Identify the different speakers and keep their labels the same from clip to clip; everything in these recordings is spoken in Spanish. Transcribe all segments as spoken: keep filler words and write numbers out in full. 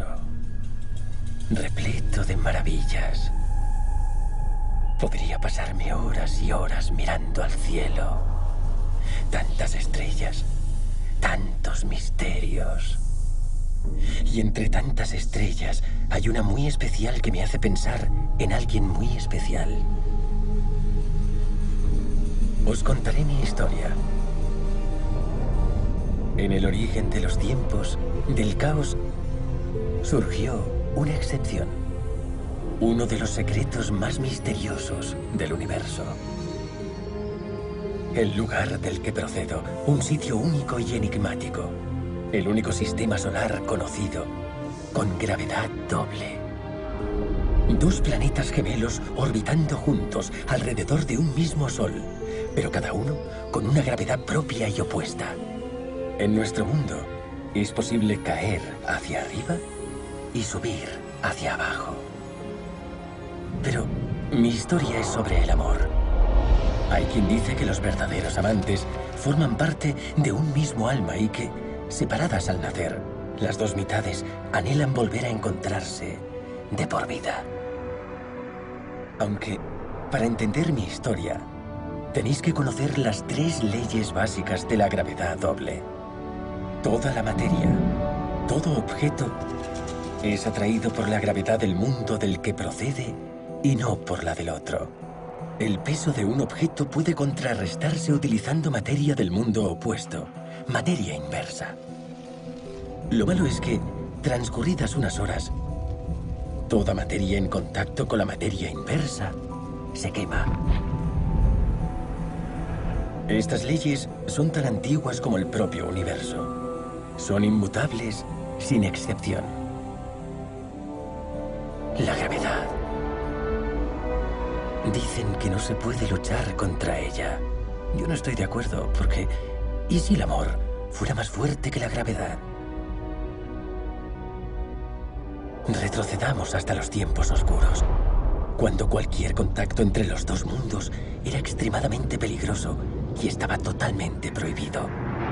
Speaker 1: universo, repleto de maravillas. Podría pasarme horas y horas mirando al cielo. Tantas estrellas, tantos misterios. Y entre tantas estrellas hay una muy especial que me hace pensar en alguien muy especial. Os contaré mi historia. En el origen de los tiempos, del caos, surgió una excepción. Uno de los secretos más misteriosos del universo. El lugar del que procedo, un sitio único y enigmático. El único sistema solar conocido con gravedad doble. Dos planetas gemelos orbitando juntos alrededor de un mismo sol, pero cada uno con una gravedad propia y opuesta. En nuestro mundo es posible caer hacia arriba y subir hacia abajo. Pero mi historia es sobre el amor. Hay quien dice que los verdaderos amantes forman parte de un mismo alma y que, separadas al nacer, las dos mitades anhelan volver a encontrarse de por vida. Aunque, para entender mi historia, tenéis que conocer las tres leyes básicas de la gravedad doble. Toda la materia, todo objeto, es atraído por la gravedad del mundo del que procede y no por la del otro. El peso de un objeto puede contrarrestarse utilizando materia del mundo opuesto, materia inversa. Lo malo es que, transcurridas unas horas, toda materia en contacto con la materia inversa se quema. Estas leyes son tan antiguas como el propio universo. Son inmutables sin excepción. La gravedad. Dicen que no se puede luchar contra ella. Yo no estoy de acuerdo, porque ¿y si el amor fuera más fuerte que la gravedad? Retrocedamos hasta los tiempos oscuros, cuando cualquier contacto entre los dos mundos era extremadamente peligroso y estaba totalmente prohibido.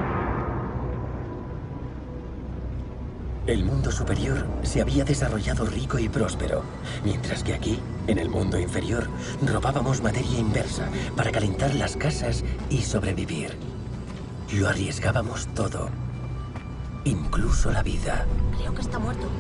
Speaker 1: El mundo superior se había desarrollado rico y próspero, mientras que aquí, en el mundo inferior, robábamos materia inversa para calentar las casas y sobrevivir. Lo arriesgábamos todo, incluso la vida.
Speaker 2: Creo que está muerto.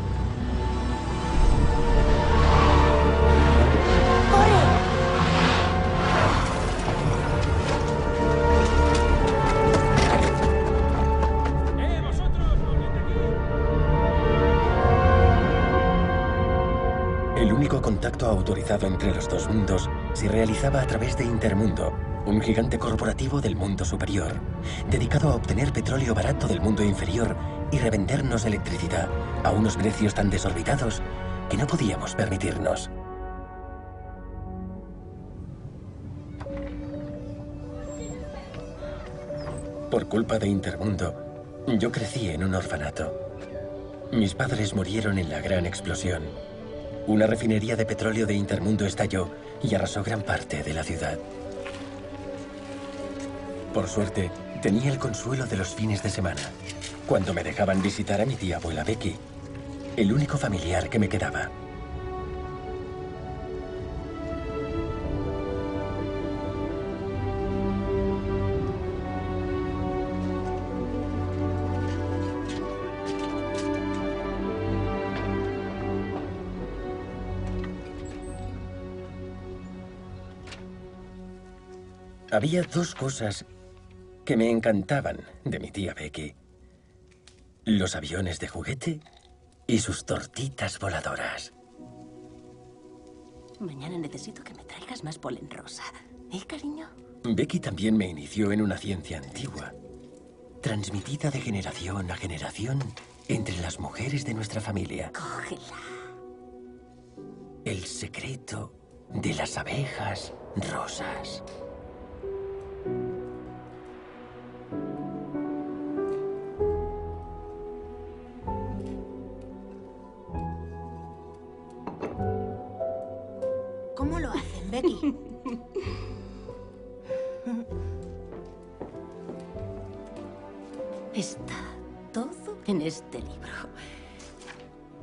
Speaker 1: El único contacto autorizado entre los dos mundos se realizaba a través de Intermundo, un gigante corporativo del mundo superior, dedicado a obtener petróleo barato del mundo inferior y revendernos electricidad a unos precios tan desorbitados que no podíamos permitirnos. Por culpa de Intermundo, yo crecí en un orfanato. Mis padres murieron en la gran explosión. Una refinería de petróleo de Intermundo estalló y arrasó gran parte de la ciudad. Por suerte, tenía el consuelo de los fines de semana, cuando me dejaban visitar a mi tía abuela Becky, el único familiar que me quedaba. Había dos cosas que me encantaban de mi tía Becky. Los aviones de juguete y sus tortitas voladoras.
Speaker 2: Mañana necesito que me traigas más polen rosa. ¿Eh, cariño?
Speaker 1: Becky también me inició en una ciencia antigua, transmitida de generación a generación entre las mujeres de nuestra familia.
Speaker 2: Cógela.
Speaker 1: El secreto de las abejas rosas.
Speaker 2: ¿Cómo lo hacen, Becky? Está todo en este libro.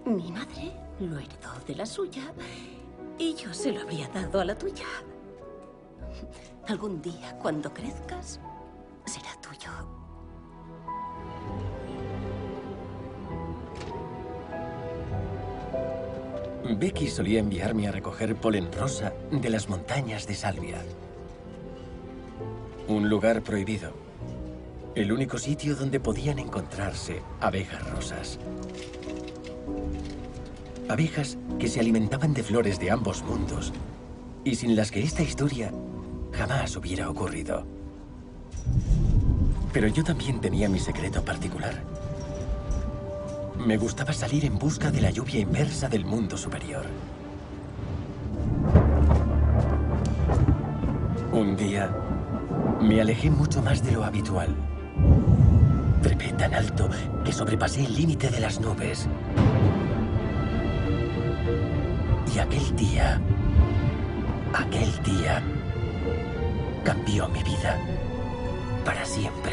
Speaker 2: Mi madre lo heredó de la suya y yo se lo habría dado a la tuya. Algún día, cuando crezcas, será tuyo.
Speaker 1: Becky solía enviarme a recoger polen rosa de las montañas de Salvia. Un lugar prohibido. El único sitio donde podían encontrarse abejas rosas. Abejas que se alimentaban de flores de ambos mundos y sin las que esta historia jamás hubiera ocurrido. Pero yo también tenía mi secreto particular. Me gustaba salir en busca de la lluvia inversa del mundo superior. Un día, me alejé mucho más de lo habitual. Trepé tan alto que sobrepasé el límite de las nubes. Y aquel día, aquel día, cambió mi vida para siempre.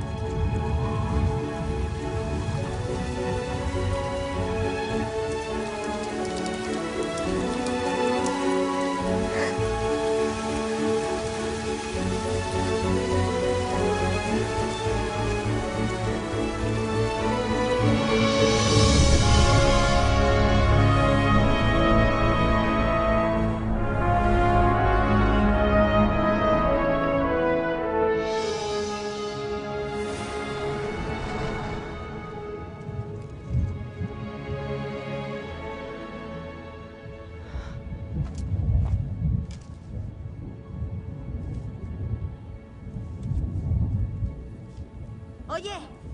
Speaker 2: Oye.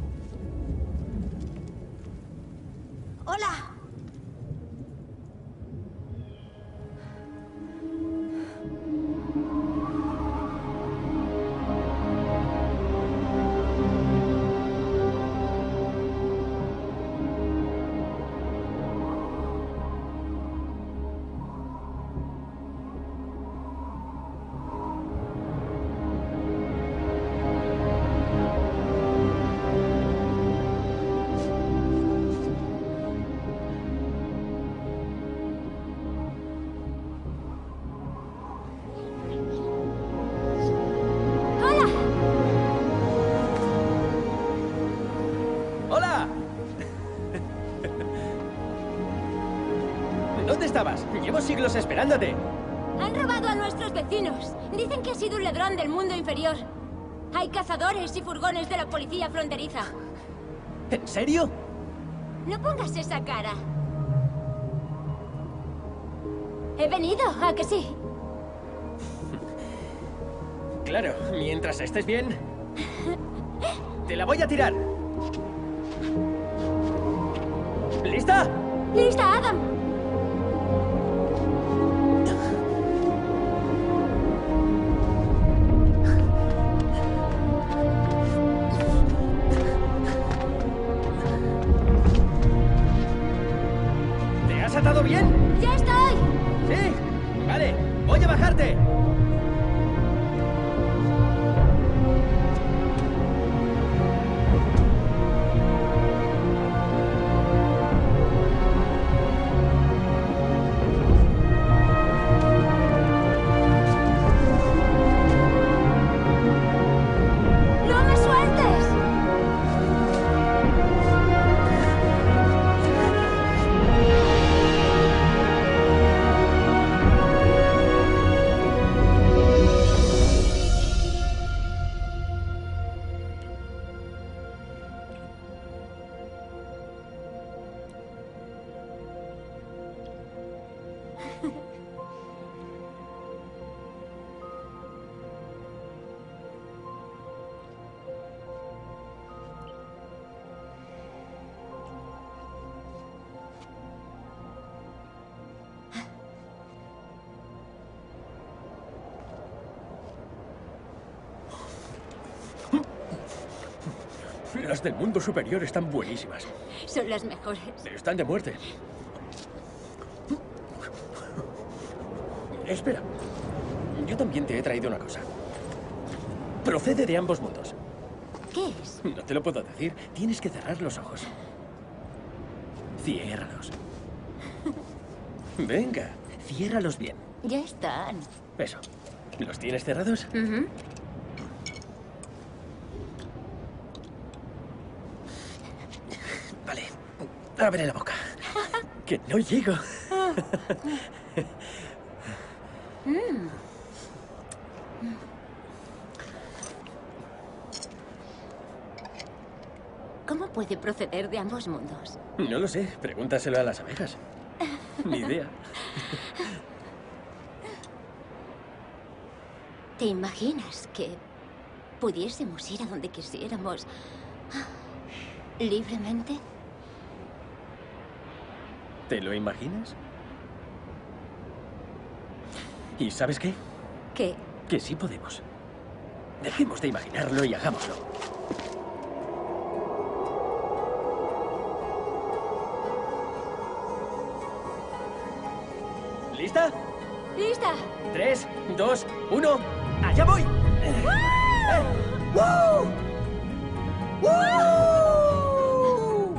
Speaker 2: Hola.
Speaker 1: ¿Dónde estabas? Llevo siglos esperándote.
Speaker 3: Han robado a nuestros vecinos. Dicen que ha sido un ladrón del mundo inferior. Hay cazadores y furgones de la policía fronteriza.
Speaker 1: ¿En serio?
Speaker 3: No pongas esa cara. He venido, ¿a que sí?
Speaker 1: Claro, mientras estés bien. ¡Te la voy a tirar! ¿Lista?
Speaker 3: ¡Lista, Adam!
Speaker 1: ¿Te has atado bien?
Speaker 3: ¡Ya estoy!
Speaker 1: Sí, vale, voy a bajarte.
Speaker 3: ¡No me sueltes!
Speaker 1: Las del mundo superior están buenísimas.
Speaker 3: Son las mejores.
Speaker 1: Están de muerte. Espera. Yo también te he traído una cosa. Procede de ambos mundos.
Speaker 3: ¿Qué es?
Speaker 1: No te lo puedo decir. Tienes que cerrar los ojos. Ciérralos. Venga, ciérralos bien.
Speaker 2: Ya están.
Speaker 1: Eso. ¿Los tienes cerrados?
Speaker 2: Ujú.
Speaker 1: Vale. Abre la boca. Que no llego.
Speaker 2: Mm. ¿Cómo puede proceder de ambos mundos?
Speaker 1: No lo sé. Pregúntaselo a las abejas. Ni idea.
Speaker 2: ¿Te imaginas que pudiésemos ir a donde quisiéramos libremente?
Speaker 1: ¿Te lo imaginas? ¿Y sabes qué?
Speaker 2: ¿Qué?
Speaker 1: Que sí podemos. Dejemos de imaginarlo y hagámoslo. ¿Lista?
Speaker 3: ¡Lista!
Speaker 1: Tres, dos, uno. ¡Allá voy! ¡Woo! ¡Woo!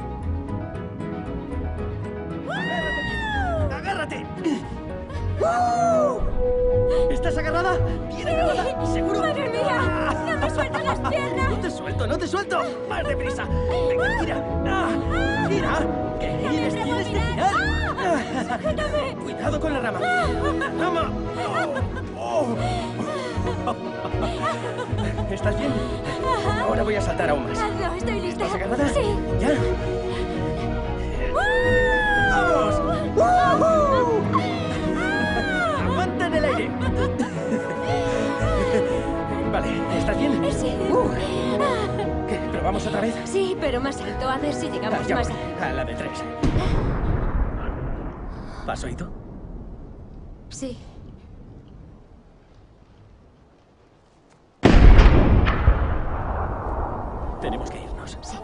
Speaker 1: ¡Agárrate! ¡Woo! ¿Estás agarrada? ¡Bien agarrada! ¿Seguro?
Speaker 3: ¡Madre mía! ¡No me sueltan las piernas!
Speaker 1: ¡No te suelto, no te suelto! ¡Más deprisa! ¡Venga, tira! ¡Ah! ¡Tira! ¡Que eres tienes que tirar!
Speaker 3: ¡Sujétame!
Speaker 1: ¡Cuidado con la rama! ¡La rama! ¡Oh! ¿Estás bien? Ahora voy a saltar aún más.
Speaker 3: Hazlo, estoy lista.
Speaker 1: ¿Estás agarrada?
Speaker 3: Sí.
Speaker 1: ¿Ya? ¡Vamos! ¡Woohoo! ¡Aguanta en el aire! Vale, ¿estás bien?
Speaker 3: Sí.
Speaker 1: Uh. ¿Qué? ¿Probamos otra vez?
Speaker 3: Sí, pero más alto. A ver si llegamos
Speaker 1: Ah, ya
Speaker 3: más
Speaker 1: voy.
Speaker 3: alto.
Speaker 1: A la de tres. ¿Has oído?
Speaker 3: Sí.
Speaker 1: Tenemos que irnos.
Speaker 3: Sí.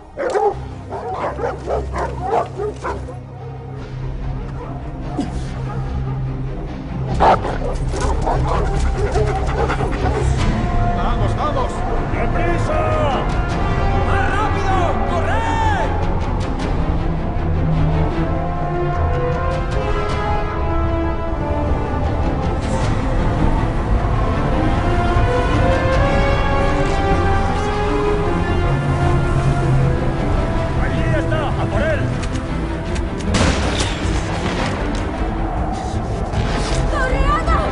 Speaker 4: ¡Vamos, vamos!
Speaker 1: ¡Deprisa! ¡Más rápido! ¡Corred!
Speaker 4: ¡Allí está! ¡A por él!
Speaker 3: ¡Torreada!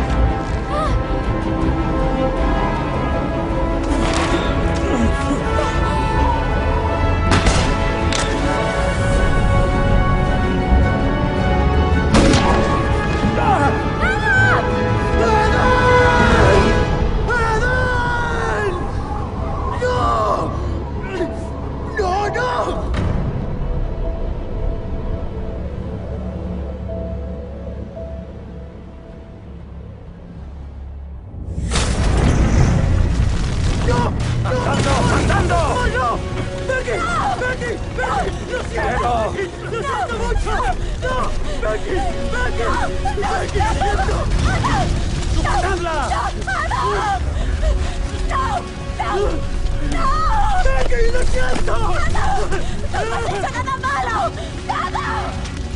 Speaker 1: ¡No, no!
Speaker 4: ¡Andando! ¡Andando!
Speaker 1: ¡Oh, no! ¡Becky! ¡Becky! ¡Becky! ¡Lo siento!
Speaker 4: ¡Diego!
Speaker 1: ¡Lo siento mucho! ¡No! ¡Becky! ¡Becky! ¡Becky! ¡Lo siento!
Speaker 4: ¡Sujetadla!
Speaker 1: ¡Becky! ¡Lo siento!
Speaker 3: ¡No has hecho nada malo! ¡Nada!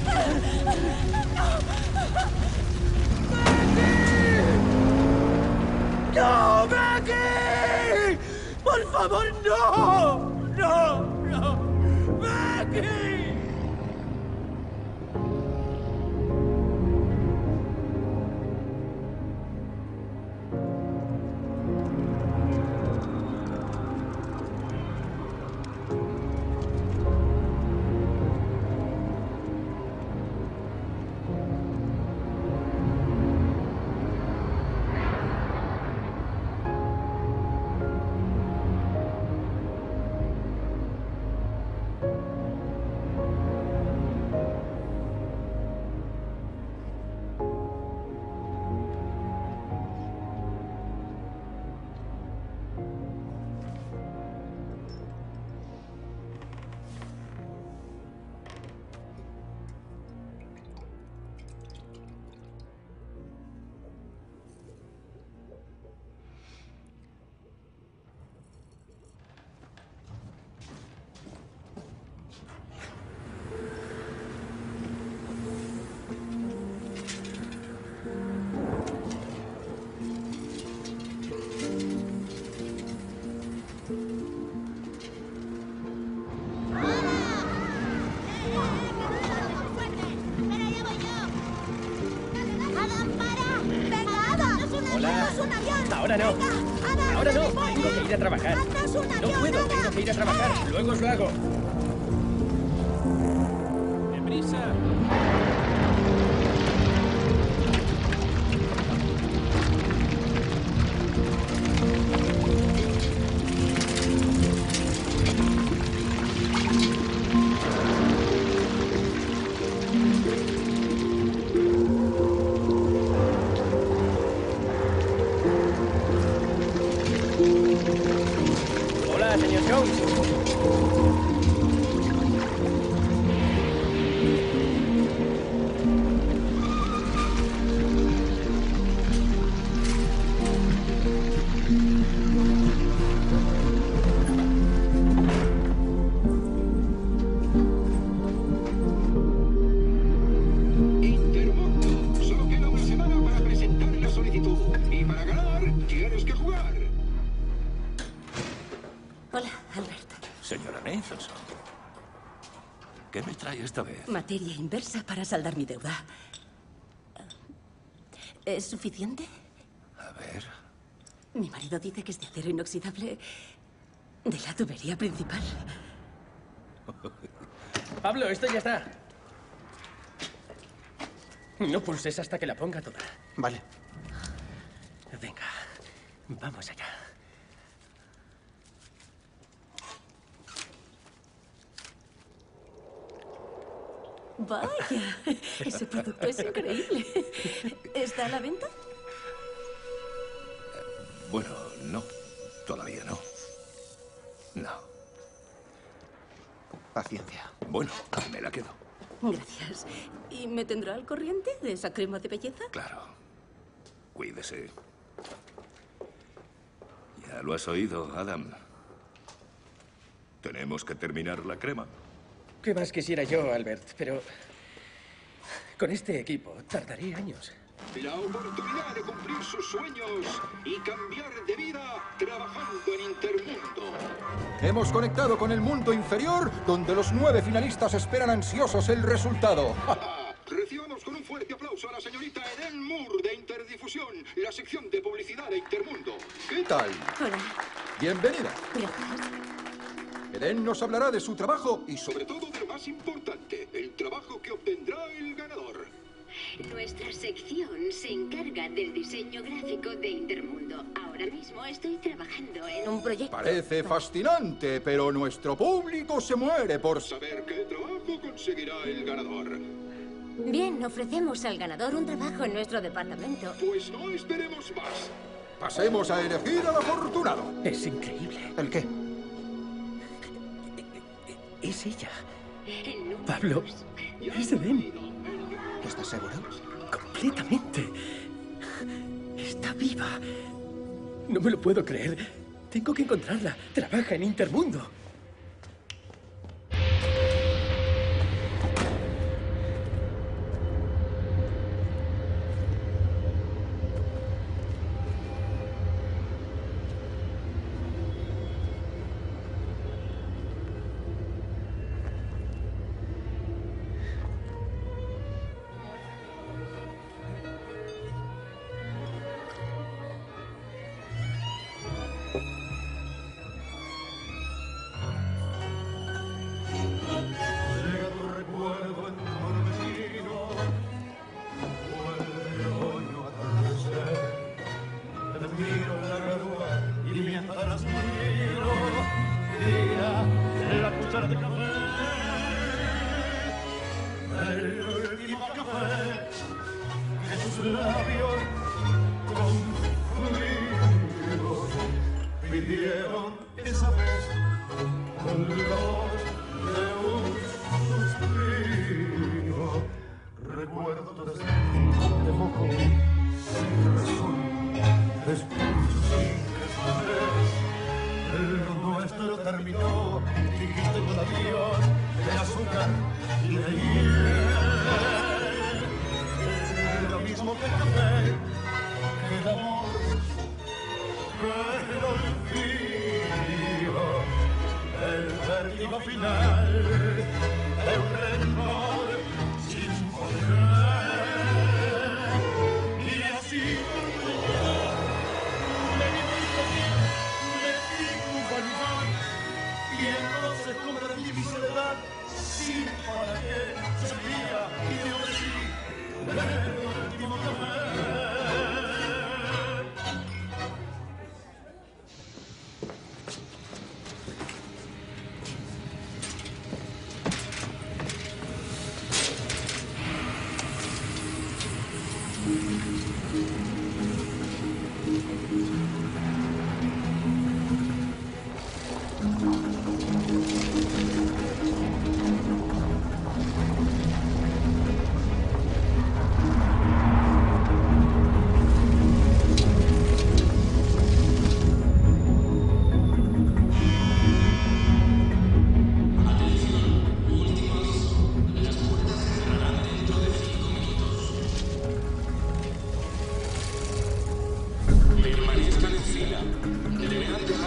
Speaker 1: ¡No, Becky! ¡Por favor, no! ¡No! ¡No! ¡Becky! Tengo que ir a trabajar. No puedo, tengo que ir a trabajar. Luego os lo hago. ¡Deprisa! Hola, señor Jones.
Speaker 5: Intermundo. Solo queda una semana para presentar la solicitud. Y para ganar, tienes que jugar.
Speaker 2: Hola, Albert.
Speaker 6: Señora Nathanson, ¿qué me trae esta vez?
Speaker 2: Materia inversa para saldar mi deuda. ¿Es suficiente?
Speaker 6: A ver.
Speaker 2: Mi marido dice que es de acero inoxidable de la tubería principal.
Speaker 1: Pablo, esto ya está. No pulses hasta que la ponga toda.
Speaker 7: Vale.
Speaker 1: Venga, vamos allá.
Speaker 2: Vaya, ese producto es increíble. ¿Está a la venta?
Speaker 6: Bueno, no. Todavía no. No.
Speaker 7: Paciencia.
Speaker 6: Bueno, me la quedo.
Speaker 2: Gracias. ¿Y me tendrá al corriente de esa crema de belleza?
Speaker 6: Claro. Cuídese. Ya lo has oído, Adam. Tenemos que terminar la crema.
Speaker 1: ¿Qué más quisiera yo, Albert? Pero con este equipo tardaré años.
Speaker 5: La oportunidad de cumplir sus sueños y cambiar de vida trabajando en Intermundo.
Speaker 4: Hemos conectado con el mundo inferior, donde los nueve finalistas esperan ansiosos el resultado.
Speaker 5: Recibamos con un fuerte aplauso a la señorita Eden Moore de Interdifusión, la sección de publicidad de Intermundo.
Speaker 4: ¿Qué tal?
Speaker 2: Hola.
Speaker 4: Bienvenida.
Speaker 2: Gracias.
Speaker 4: Eden nos hablará de su trabajo y
Speaker 5: Sobre
Speaker 4: sobre...
Speaker 5: todo de lo más importante, el trabajo que obtendrá el ganador.
Speaker 8: Nuestra sección se encarga del diseño gráfico de Intermundo. Ahora mismo estoy trabajando en
Speaker 2: Un proyecto.
Speaker 4: Parece fascinante, pero nuestro público se muere por...
Speaker 5: Saber qué trabajo conseguirá el ganador.
Speaker 3: Bien, ofrecemos al ganador un trabajo en nuestro departamento.
Speaker 5: Pues no esperemos más.
Speaker 4: Pasemos a elegir al afortunado.
Speaker 1: Es increíble.
Speaker 7: ¿El qué?
Speaker 1: Es ella.
Speaker 8: en números.
Speaker 1: Pablo, es Eden.
Speaker 7: ¿Estás seguro?
Speaker 1: Completamente. Está viva. No me lo puedo creer. Tengo que encontrarla. Trabaja en Intermundo.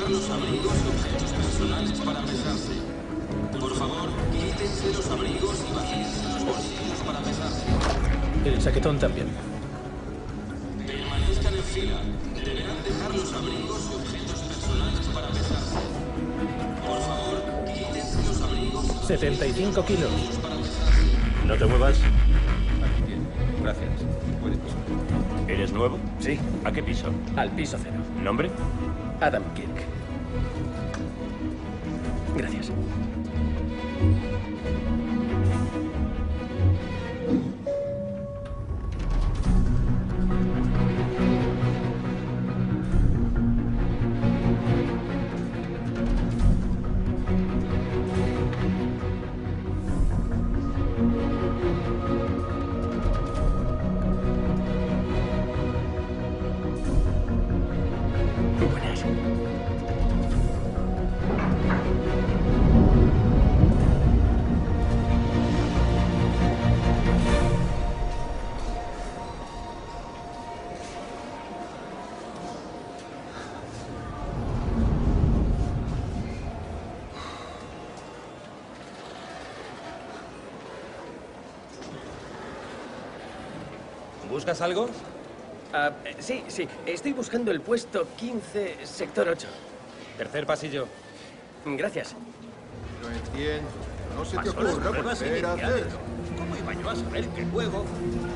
Speaker 9: dejar los abrigos y objetos personales para pesarse. Por favor, quítense los abrigos y vacíense los bolsillos para pesarse.
Speaker 1: El chaquetón también.
Speaker 9: Permanezcan en fila. Deberán dejar los abrigos y objetos personales para pesarse. Por favor, quítense los abrigos.
Speaker 1: setenta y cinco kilos.
Speaker 10: No te muevas.
Speaker 6: Bien, gracias. Puede pasar.
Speaker 10: ¿Eres nuevo?
Speaker 1: Sí.
Speaker 10: ¿A qué piso?
Speaker 1: Al piso cero.
Speaker 10: ¿Nombre?
Speaker 1: Adam Kirk. Gracias. Buenas.
Speaker 6: ¿Buscas algo?
Speaker 1: Ah, eh, sí, sí. Estoy buscando el puesto quince, sector ocho.
Speaker 6: Tercer pasillo.
Speaker 1: Gracias.
Speaker 4: Lo entiendo. No se te
Speaker 6: Pasó las
Speaker 4: ocurra
Speaker 6: pruebas
Speaker 4: volver a
Speaker 6: iniciales.
Speaker 4: hacerlo.
Speaker 6: ¿Cómo iba yo a saber que luego?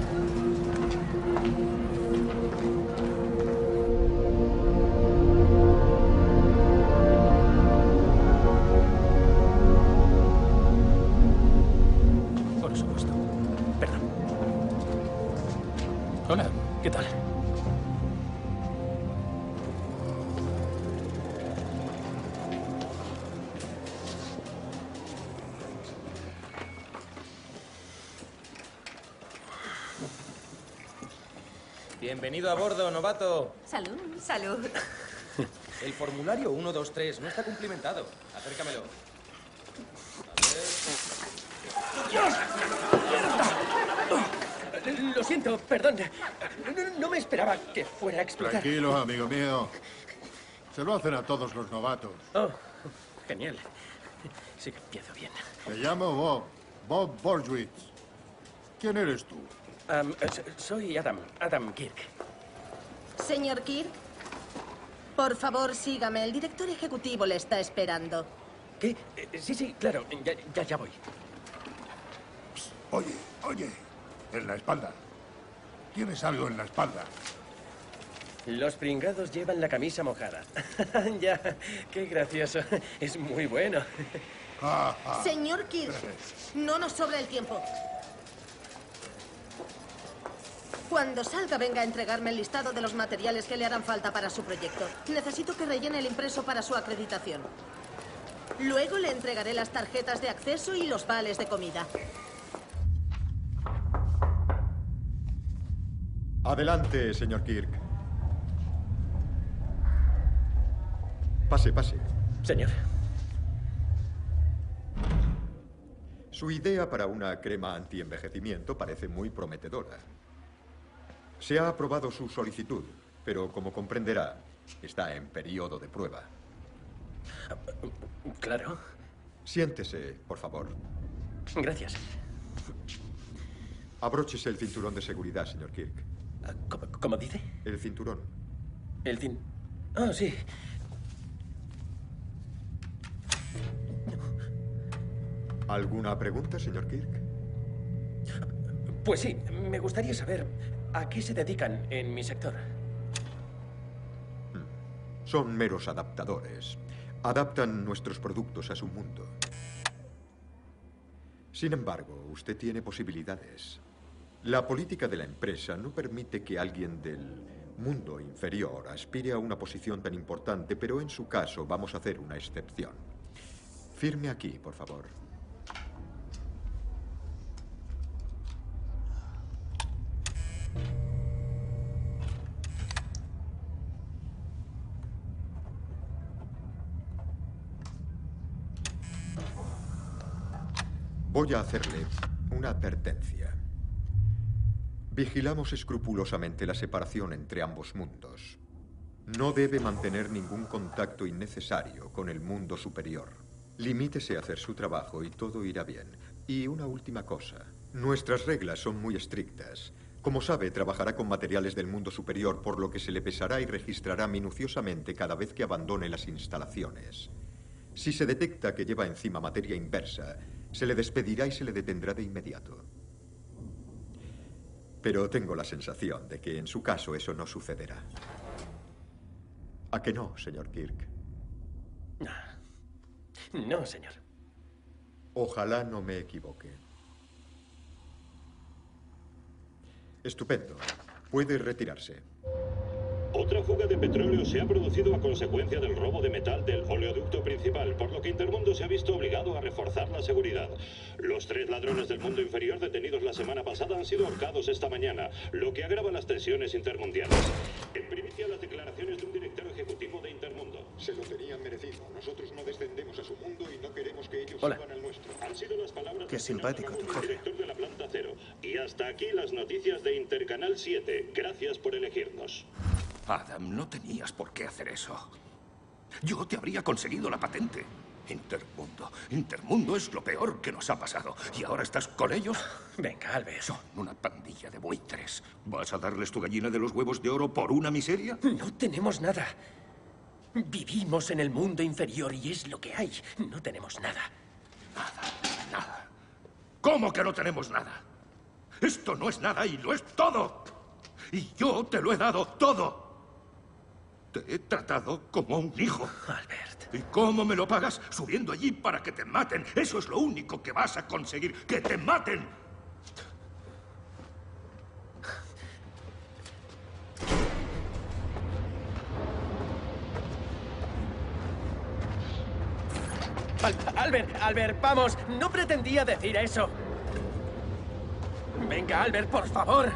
Speaker 1: Por supuesto. Perdón. Hola, ¿qué tal?
Speaker 6: Bienvenido a bordo, novato.
Speaker 2: Salud. Salud.
Speaker 6: El formulario uno dos tres no está cumplimentado. Acércamelo.
Speaker 1: Lo siento, perdón. No, no me esperaba que fuera a explotar.
Speaker 11: Tranquilos, amigo mío. Se lo hacen a todos los novatos.
Speaker 1: Oh, genial. Sí que empiezo bien.
Speaker 11: Me llamo Bob. Bob Borgwitz. ¿Quién eres tú?
Speaker 1: Am, so- soy Adam. Adam Kirk.
Speaker 12: Señor Kirk, por favor, sígame. El director ejecutivo le está esperando.
Speaker 1: ¿Qué? Eh, Sí, sí, claro. Ya, ya, ya voy.
Speaker 11: Oye, oye. En la espalda. Tienes algo en la espalda.
Speaker 1: Los pringados llevan la camisa mojada. Ya, qué gracioso. Es muy bueno.
Speaker 11: Ah, ah.
Speaker 12: Señor Kirk, no nos sobra el tiempo. Cuando salga, venga a entregarme el listado de los materiales que le harán falta para su proyecto. Necesito que rellene el impreso para su acreditación. Luego le entregaré las tarjetas de acceso y los vales de comida.
Speaker 13: Adelante, señor Kirk. Pase, pase.
Speaker 1: Señor.
Speaker 13: Su idea para una crema anti-envejecimiento parece muy prometedora. Se ha aprobado su solicitud, pero como comprenderá, está en periodo de prueba.
Speaker 1: Claro.
Speaker 13: Siéntese, por favor.
Speaker 1: Gracias.
Speaker 13: Abróchese el cinturón de seguridad, señor Kirk.
Speaker 1: ¿Cómo, cómo dice?
Speaker 13: El cinturón.
Speaker 1: El cin... Ah, sí.
Speaker 13: ¿Alguna pregunta, señor Kirk?
Speaker 1: Pues sí, me gustaría saber a qué se dedican en mi sector.
Speaker 13: Son meros adaptadores. Adaptan nuestros productos a su mundo. Sin embargo, usted tiene posibilidades. La política de la empresa no permite que alguien del mundo inferior aspire a una posición tan importante, pero en su caso vamos a hacer una excepción. Firme aquí, por favor. Voy a hacerle una advertencia. Vigilamos escrupulosamente la separación entre ambos mundos. No debe mantener ningún contacto innecesario con el mundo superior. Limítese a hacer su trabajo y todo irá bien. Y una última cosa. Nuestras reglas son muy estrictas. Como sabe, trabajará con materiales del mundo superior, por lo que se le pesará y registrará minuciosamente cada vez que abandone las instalaciones. Si se detecta que lleva encima materia inversa, se le despedirá y se le detendrá de inmediato. Pero tengo la sensación de que en su caso eso no sucederá. ¿A que no, señor Kirk?
Speaker 1: No, no, señor.
Speaker 13: Ojalá no me equivoque. Estupendo. Puede retirarse.
Speaker 10: Otra fuga de petróleo se ha producido a consecuencia del robo de metal del oleoducto principal, por lo que Intermundo se ha visto obligado a reforzar la seguridad. Los tres ladrones del mundo inferior detenidos la semana pasada han sido ahorcados esta mañana, lo que agrava las tensiones intermundiales. En primicia, las declaraciones de un director ejecutivo de Intermundo.
Speaker 5: Se lo tenían merecido. Nosotros no descendemos a su mundo y no queremos que ellos
Speaker 6: Hola.
Speaker 5: suban al nuestro.
Speaker 10: Han sido las palabras
Speaker 6: Qué
Speaker 10: del
Speaker 6: simpático tu jefe.
Speaker 10: director de la planta cero. Y hasta aquí las noticias de Intercanal siete. Gracias por elegirnos.
Speaker 14: Adam, no tenías por qué hacer eso. Yo te habría conseguido la patente. Intermundo. Intermundo es lo peor que nos ha pasado. ¿Y ahora estás con ellos?
Speaker 1: Venga, Albert.
Speaker 14: Son una pandilla de buitres. ¿Vas a darles tu gallina de los huevos de oro por una miseria?
Speaker 1: No tenemos nada. Vivimos en el mundo inferior y es lo que hay. No tenemos nada.
Speaker 14: Nada, nada. ¿Cómo que no tenemos nada? Esto no es nada y lo es todo. Y yo te lo he dado todo. Te he tratado como un hijo.
Speaker 1: Albert.
Speaker 14: ¿Y cómo me lo pagas? Subiendo allí para que te maten. Eso es lo único que vas a conseguir. ¡Que te maten!
Speaker 1: Al- Albert, Albert, vamos. No pretendía decir eso. Venga, Albert, por favor.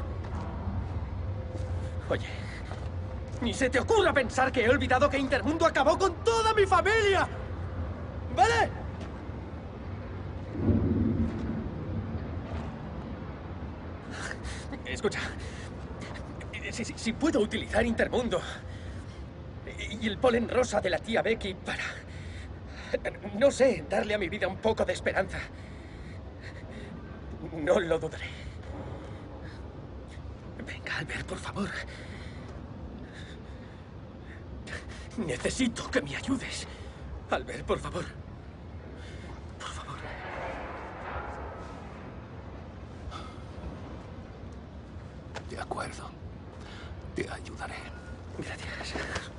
Speaker 1: Oye, ni se te ocurra pensar que he olvidado que Intermundo acabó con toda mi familia. ¿Vale? Escucha, si, si, si puedo utilizar Intermundo y el polen rosa de la tía Becky para, no sé, darle a mi vida un poco de esperanza, no lo dudaré. Venga, Albert, por favor. Necesito que me ayudes. Albert, por favor. Por favor.
Speaker 14: De acuerdo. Te ayudaré.
Speaker 1: Gracias.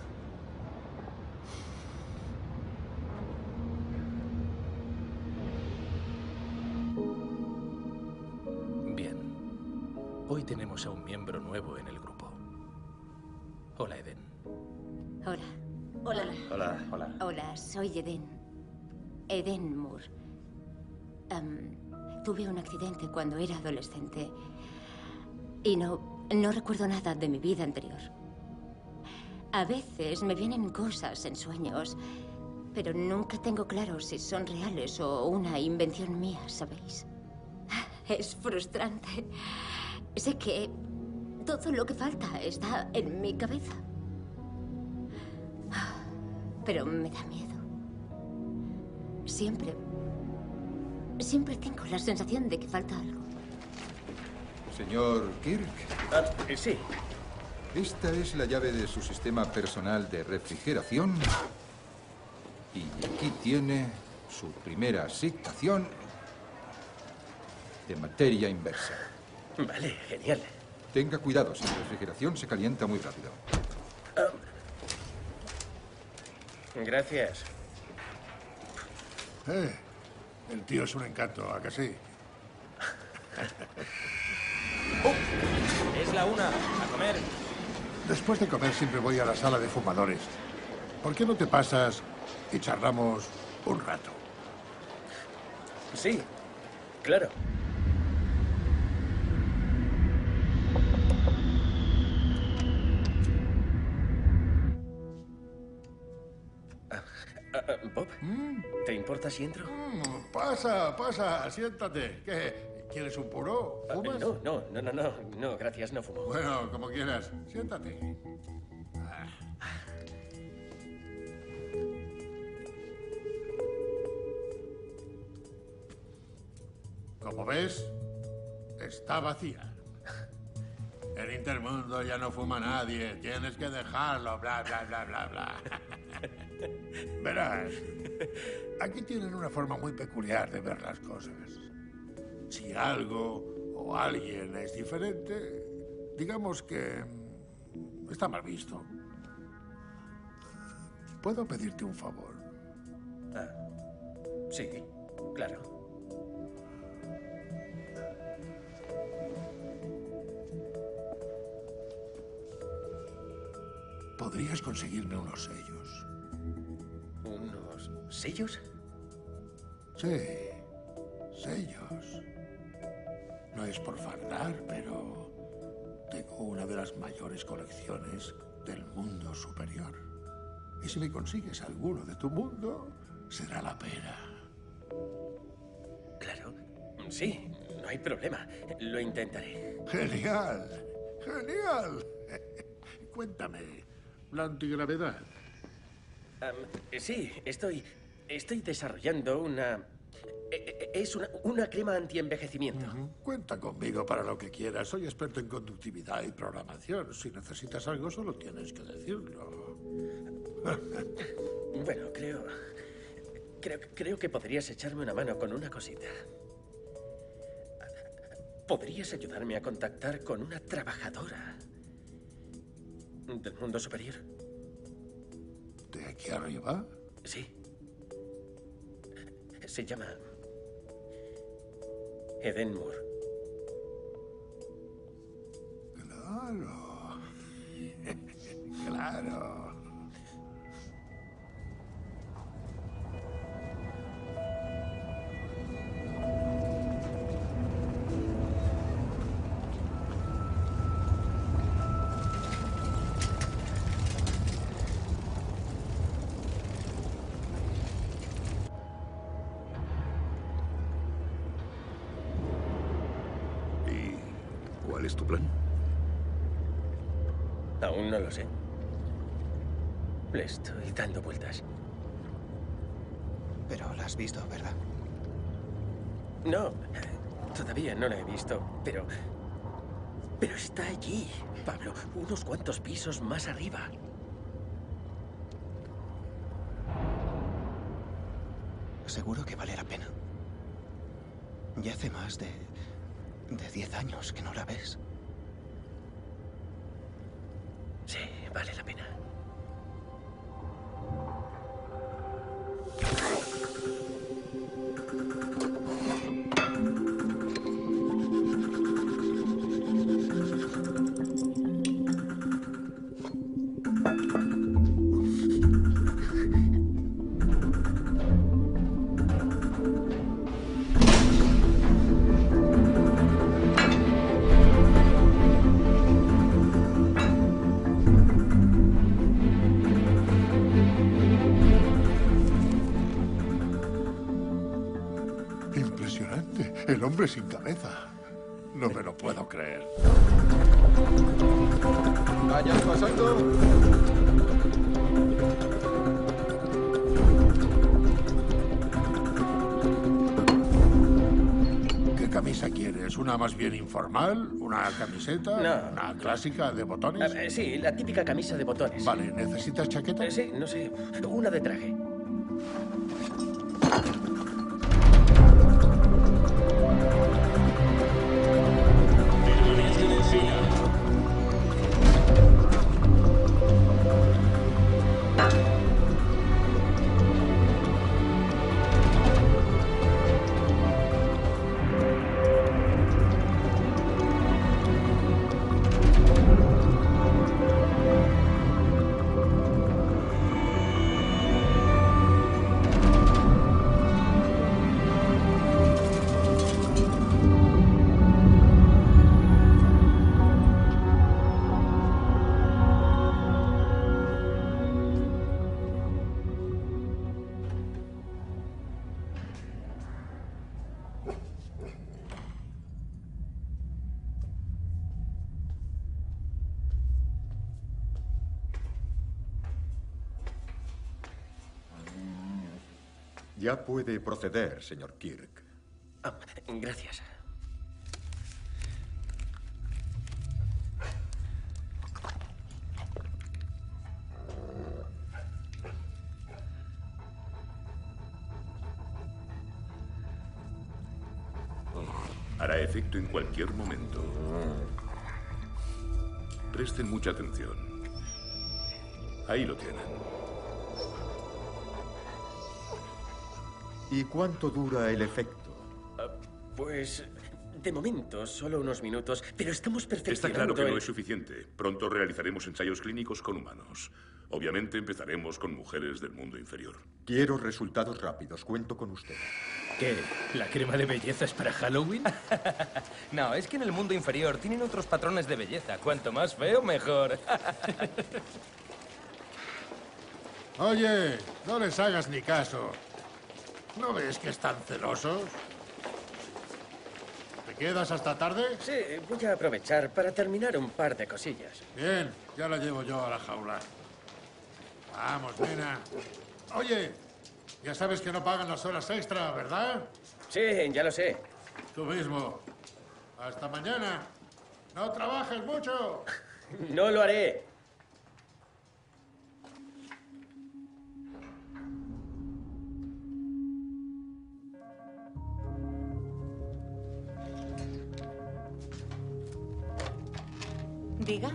Speaker 6: Bien. Hoy tenemos a un miembro nuevo en el grupo. Hola, Eden.
Speaker 3: Hola. Hola.
Speaker 6: Hola. Hola.
Speaker 3: Hola, soy Eden. Eden Moore. Em, tuve un accidente cuando era adolescente. Y no, no recuerdo nada de mi vida anterior. A veces me vienen cosas en sueños, pero nunca tengo claro si son reales o una invención mía, ¿sabéis? Es frustrante. Sé que todo lo que falta está en mi cabeza. Pero me da miedo. Siempre... Siempre tengo la sensación de que falta algo.
Speaker 4: Señor Kirk.
Speaker 1: Ah, sí.
Speaker 4: Esta es la llave de su sistema personal de refrigeración. Y aquí tiene su primera asignación de materia inversa.
Speaker 1: Vale, genial.
Speaker 4: Tenga cuidado, sin refrigeración se calienta muy rápido.
Speaker 1: Gracias.
Speaker 11: Eh, el tío es un encanto, ¿a que sí?
Speaker 6: Es la una. A comer.
Speaker 11: Después de comer siempre voy a la sala de fumadores. ¿Por qué no te pasas y charlamos un rato?
Speaker 1: Sí, claro. Bob, ¿te importa si entro?
Speaker 11: Mm, pasa, pasa, siéntate. ¿Qué? ¿Quieres un puro? ¿Fumas?
Speaker 1: No, no, no, no, no, no, gracias, no fumo.
Speaker 11: Bueno, como quieras. Siéntate. Ah. Como ves, está vacía. El Intermundo ya no fuma nadie. Tienes que dejarlo, bla, bla, bla, bla, bla. Verás, aquí tienen una forma muy peculiar de ver las cosas. Si algo o alguien es diferente, digamos que está mal visto. ¿Puedo pedirte un favor?
Speaker 1: Ah, sí, claro.
Speaker 11: ¿Podrías conseguirme unos sellos?
Speaker 1: ¿Unos sellos?
Speaker 11: Sí, sellos. No es por fardar, pero tengo una de las mayores colecciones del mundo superior. Y si me consigues alguno de tu mundo, será la pena.
Speaker 1: Claro, sí, no hay problema. Lo intentaré.
Speaker 11: ¡Genial! ¡Genial! Cuéntame, la antigravedad.
Speaker 1: Um, sí, estoy... Estoy desarrollando una... Es una, una crema anti-envejecimiento.
Speaker 11: Uh-huh. Cuenta conmigo para lo que quieras. Soy experto en conductividad y programación. Si necesitas algo, solo tienes que decirlo.
Speaker 1: Bueno, creo, creo... Creo que podrías echarme una mano con una cosita. ¿Podrías ayudarme a contactar con una trabajadora del mundo superior?
Speaker 11: ¿De aquí arriba?
Speaker 1: Sí. Se llama... Eden Moore.
Speaker 11: Claro. Claro.
Speaker 14: ¿Cuál es tu plan?
Speaker 1: Aún no lo sé. Le estoy dando vueltas.
Speaker 7: Pero la has visto, ¿verdad?
Speaker 1: No, todavía no la he visto, pero... Pero está allí, Pablo, unos cuantos pisos más arriba.
Speaker 7: Seguro que vale la pena. Ya hace más de... de diez años que no la ves.
Speaker 1: Sí, vale la pena.
Speaker 11: El hombre sin cabeza. No me lo puedo creer.
Speaker 4: ¡Vayan pasando!
Speaker 11: ¿Qué camisa quieres? ¿Una más bien informal? ¿Una camiseta?
Speaker 1: No.
Speaker 11: ¿Una clásica de botones?
Speaker 1: Eh, sí, la típica camisa de botones.
Speaker 11: Vale, ¿necesitas chaqueta?
Speaker 1: Eh, sí, no sé. Una de traje.
Speaker 13: Ya puede proceder, señor Kirk.
Speaker 1: Ah, gracias.
Speaker 14: Hará efecto en cualquier momento. Presten mucha atención. Ahí lo tienen.
Speaker 13: ¿Y cuánto dura el efecto?
Speaker 1: Uh, pues, de momento, solo unos minutos, pero estamos perfeccionando...
Speaker 14: Está claro que
Speaker 1: el...
Speaker 14: no es suficiente. Pronto realizaremos ensayos clínicos con humanos. Obviamente empezaremos con mujeres del mundo inferior.
Speaker 13: Quiero resultados rápidos. Cuento con usted.
Speaker 6: ¿Qué? ¿La crema de belleza es para Halloween?
Speaker 15: No, es que en el mundo inferior tienen otros patrones de belleza. Cuanto más feo, mejor.
Speaker 11: Oye, no les hagas ni caso. ¿No ves que están celosos? ¿Te quedas hasta tarde?
Speaker 1: Sí, voy a aprovechar para terminar un par de cosillas.
Speaker 11: Bien, ya la llevo yo a la jaula. Vamos, nena. Oye, ya sabes que no pagan las horas extra, ¿verdad?
Speaker 1: Sí, ya lo sé.
Speaker 11: Tú mismo. Hasta mañana. No trabajes mucho.
Speaker 1: No lo haré.
Speaker 16: ¿Diga?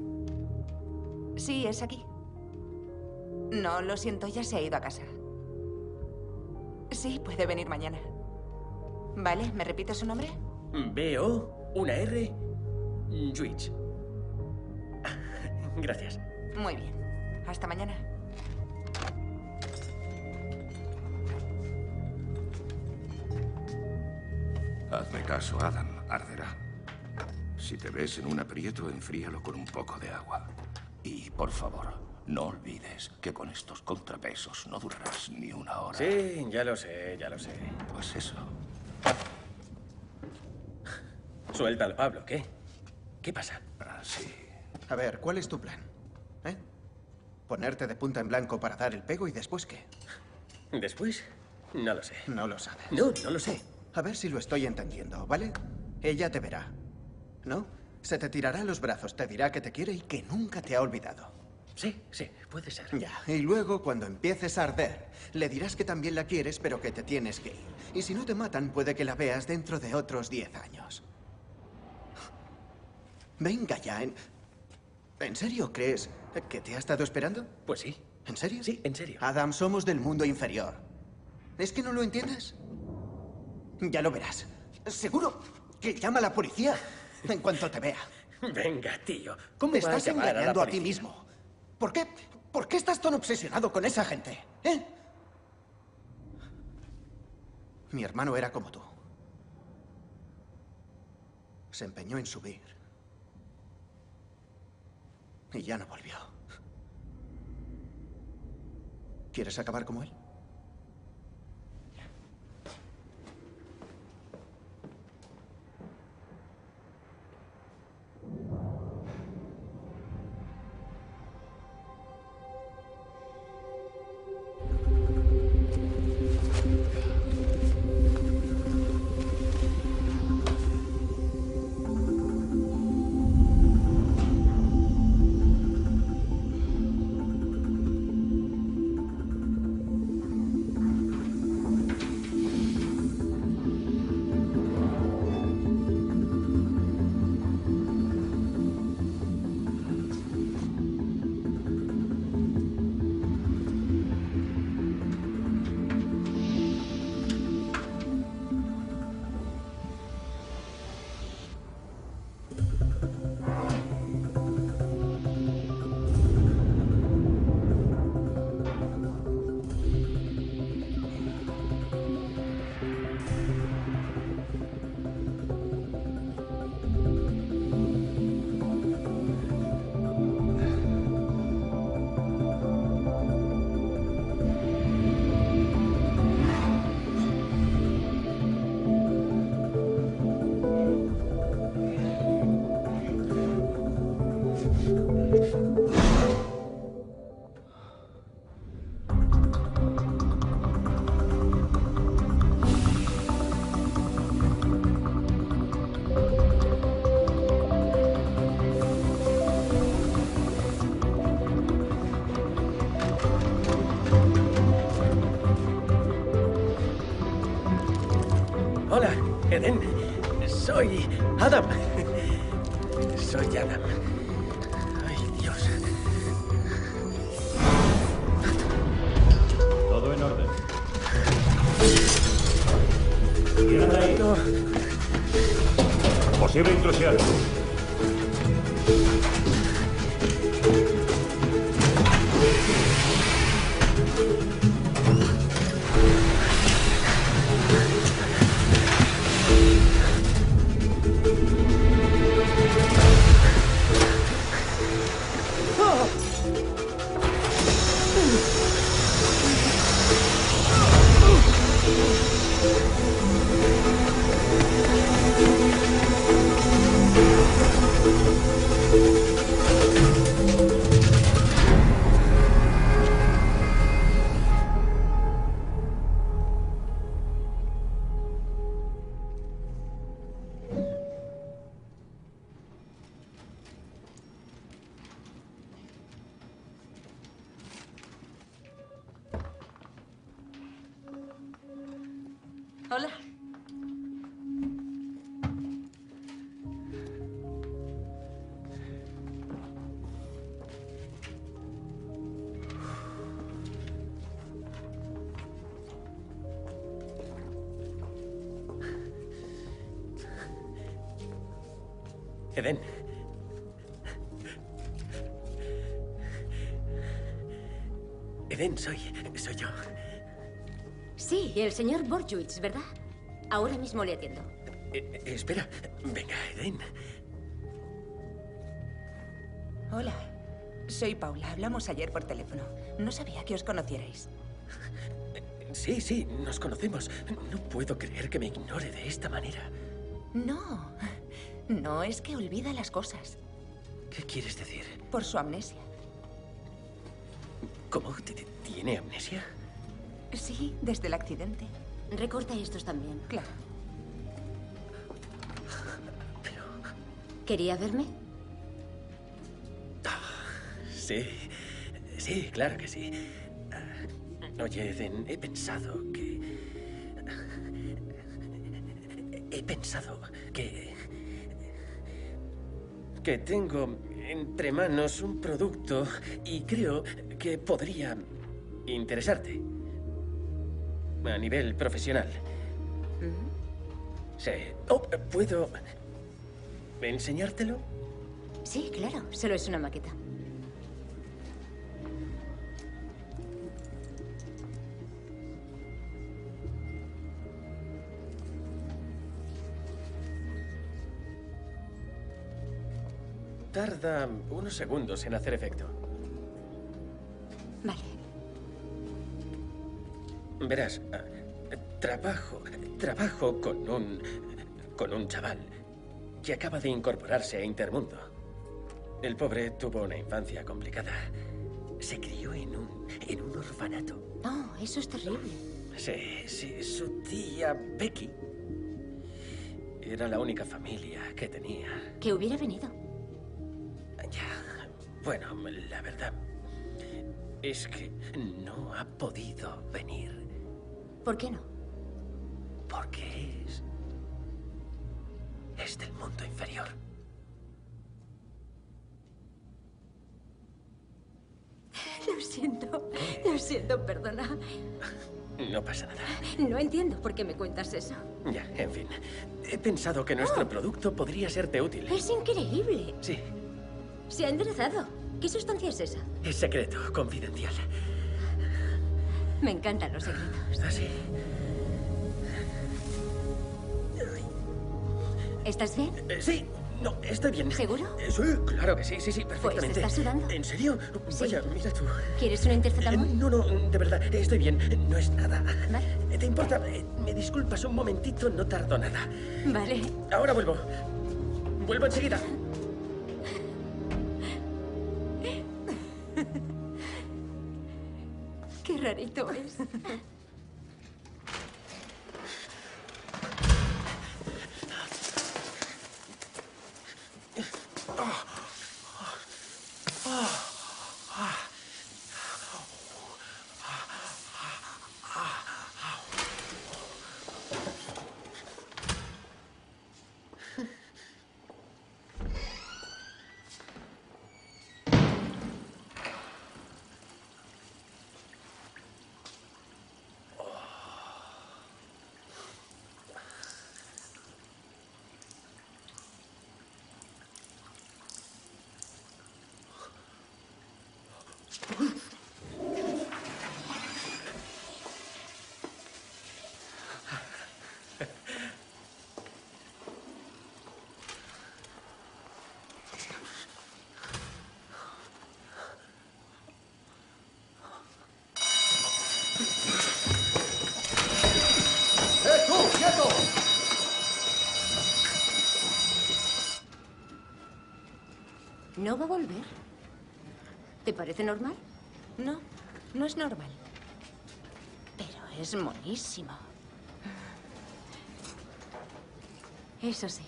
Speaker 16: Sí, es aquí. No, lo siento, ya se ha ido a casa. Sí, puede venir mañana. Vale, ¿me repite su nombre?
Speaker 1: B O, una R, Juich. Gracias.
Speaker 16: Muy bien. Hasta mañana.
Speaker 14: Hazme caso, Adam. Arderá. Si te ves en un aprieto, enfríalo con un poco de agua. Y, por favor, no olvides que con estos contrapesos no durarás ni una hora.
Speaker 1: Sí, ya lo sé, ya lo sé.
Speaker 14: Pues eso.
Speaker 1: Suéltalo, Pablo, ¿qué? ¿Qué pasa?
Speaker 14: Ah, sí.
Speaker 7: A ver, ¿cuál es tu plan? ¿Eh? ¿Ponerte de punta en blanco para dar el pego y después qué?
Speaker 1: ¿Después? No lo sé.
Speaker 7: No lo sabes.
Speaker 1: No, no lo sé.
Speaker 7: A ver si lo estoy entendiendo, ¿vale? Ella te verá, ¿no? Se te tirará a los brazos, te dirá que te quiere y que nunca te ha olvidado.
Speaker 1: Sí, sí, puede ser.
Speaker 7: Ya, y luego cuando empieces a arder, le dirás que también la quieres, pero que te tienes que ir. Y si no te matan, puede que la veas dentro de otros diez años. Venga ya, ¿en, ¿en serio crees que te ha estado esperando?
Speaker 1: Pues sí.
Speaker 7: ¿En serio?
Speaker 1: Sí, en serio.
Speaker 7: Adam, somos del mundo inferior. ¿Es que no lo entiendes? Ya lo verás. Seguro que llama a la policía en cuanto te vea.
Speaker 1: Venga, tío. ¿Cómo
Speaker 7: Te
Speaker 1: vas
Speaker 7: estás
Speaker 1: a llamar
Speaker 7: engañando
Speaker 1: a,
Speaker 7: a,
Speaker 1: la
Speaker 7: ti
Speaker 1: policía?
Speaker 7: mismo. ¿Por qué? ¿Por qué estás tan obsesionado con esa gente? ¿Eh? Mi hermano era como tú. Se empeñó en subir. Y ya no volvió. ¿Quieres acabar como él?
Speaker 1: Hola, Eden. Soy Adam. Soy Adam. Ay, Dios.
Speaker 17: Todo en orden. ¿Quién ahí?
Speaker 1: No.
Speaker 17: Posible intrusión.
Speaker 16: Hola.
Speaker 1: Eden. Eden, soy... soy yo.
Speaker 3: Sí, el señor Borchwitz, ¿verdad? Ahora mismo le atiendo.
Speaker 1: Eh, eh, espera. Venga, Eden.
Speaker 16: Hola. Soy Paula. Hablamos ayer por teléfono. No sabía que os conocierais.
Speaker 1: Sí, sí, nos conocemos. No puedo creer que me ignore de esta manera.
Speaker 16: No. No, es que olvida las cosas.
Speaker 1: ¿Qué quieres decir?
Speaker 16: Por su amnesia.
Speaker 1: ¿Cómo? ¿T- t- ¿Tiene amnesia?
Speaker 16: Sí, desde el accidente.
Speaker 3: Recorta estos también.
Speaker 16: Claro.
Speaker 1: Pero...
Speaker 3: ¿Quería verme?
Speaker 1: Sí, sí, claro que sí. Oye, Eden, he pensado que... He pensado que... Que tengo entre manos un producto y creo que podría interesarte. A nivel profesional. Sí. Oh, ¿puedo enseñártelo?
Speaker 3: Sí, claro. Solo es una maqueta.
Speaker 1: Tarda unos segundos en hacer efecto.
Speaker 3: Vale.
Speaker 1: Verás, trabajo, trabajo con un, con un chaval que acaba de incorporarse a Intermundo. El pobre tuvo una infancia complicada. Se crió en un, en un orfanato.
Speaker 3: Oh, eso es terrible.
Speaker 1: Sí, sí, su tía Becky era la única familia que tenía.
Speaker 3: Que hubiera venido.
Speaker 1: Ya, bueno, la verdad es que no ha podido venir.
Speaker 3: ¿Por qué no?
Speaker 1: Porque es... es del mundo inferior.
Speaker 3: Lo siento, lo siento, perdona.
Speaker 1: No pasa nada.
Speaker 3: No entiendo por qué me cuentas eso.
Speaker 1: Ya, en fin. He pensado que nuestro
Speaker 3: Oh.
Speaker 1: producto podría serte útil.
Speaker 3: Es increíble.
Speaker 1: Sí,
Speaker 3: Se ha enderezado. ¿Qué sustancia es esa?
Speaker 1: es secreto, confidencial.
Speaker 3: Me encantan los secretos.
Speaker 1: Así.
Speaker 3: ¿Estás bien?
Speaker 1: Eh, sí, no, estoy bien.
Speaker 3: ¿Seguro?
Speaker 1: Eh, sí, claro que sí, sí, sí, perfectamente.
Speaker 3: Pues, ¿estás sudando?
Speaker 1: ¿En serio?
Speaker 3: Sí.
Speaker 1: Vaya, mira tú.
Speaker 3: ¿Quieres una intercetamol?
Speaker 1: Eh, no, no, de verdad, estoy bien. No es nada.
Speaker 3: Vale.
Speaker 1: ¿Te importa? Eh, ¿Me disculpas un momentito? No tardo nada.
Speaker 3: Vale.
Speaker 1: Ahora vuelvo. Vuelvo enseguida.
Speaker 3: Qué rarito es.
Speaker 7: ¡Quieto!
Speaker 3: ¿No va a volver? ¿Te parece normal?
Speaker 16: No, no es normal. Pero es monísimo.
Speaker 3: Eso sí.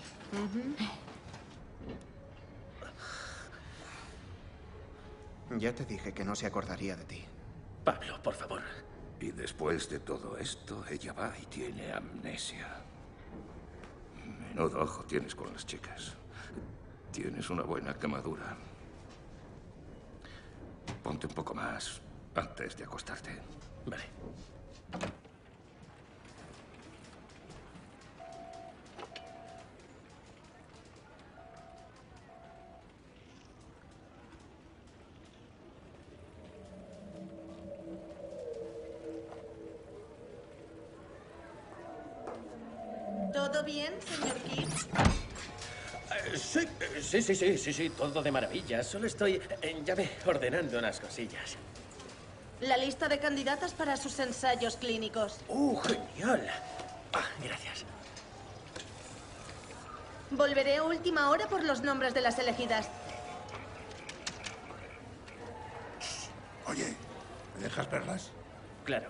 Speaker 7: Ya te dije que no se acordaría de ti.
Speaker 1: Pablo, por favor.
Speaker 14: Y después de todo esto, ella va y tiene amnesia. Menudo ojo tienes con las chicas. Tienes una buena quemadura. Ponte un poco más antes de acostarte.
Speaker 1: Vale.
Speaker 12: ¿Todo bien, señor Kidd?
Speaker 1: Eh, sí, eh, sí, sí, sí, sí, sí, todo de maravilla. Solo estoy, eh, ya ve, ordenando unas cosillas.
Speaker 12: La lista de candidatas para sus ensayos clínicos.
Speaker 1: ¡Uh, genial! Ah, gracias.
Speaker 12: Volveré a última hora por los nombres de las elegidas.
Speaker 11: Oye, ¿me dejas verlas?
Speaker 1: Claro.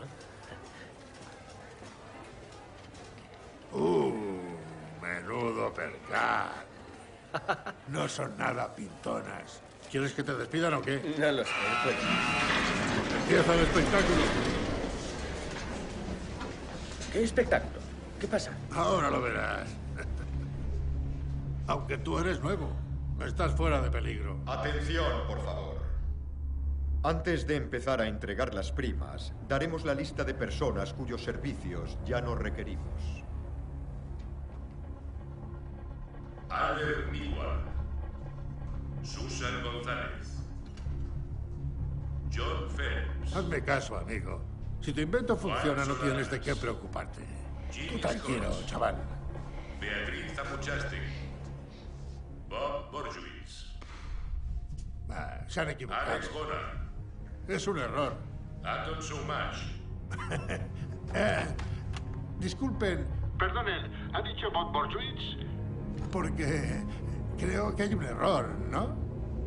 Speaker 11: Uh, menudo percal. No son nada pintonas. ¿Quieres que te despidan o qué?
Speaker 1: No lo sé, pues...
Speaker 11: Empieza el espectáculo.
Speaker 1: ¿Qué espectáculo? ¿Qué pasa?
Speaker 11: Ahora lo verás. Aunque tú eres nuevo, no estás fuera de peligro.
Speaker 13: Atención, por favor. Antes de empezar a entregar las primas, daremos la lista de personas cuyos servicios ya no requerimos.
Speaker 18: Albert Midward, Susan González, John Phelps.
Speaker 11: Hazme caso, amigo. Si tu invento funciona, no tienes de qué preocuparte. Tú tranquilo, chaval.
Speaker 18: Beatriz Zamuchastegui, Bob Borjuis,
Speaker 11: Ah, se han equivocado.
Speaker 18: Alex Bonham,
Speaker 11: Es un error.
Speaker 18: Anton Soumach.
Speaker 11: Eh, disculpen,
Speaker 19: Perdonen, ¿ha dicho Bob Borjuis?
Speaker 11: porque creo que hay un error, ¿no?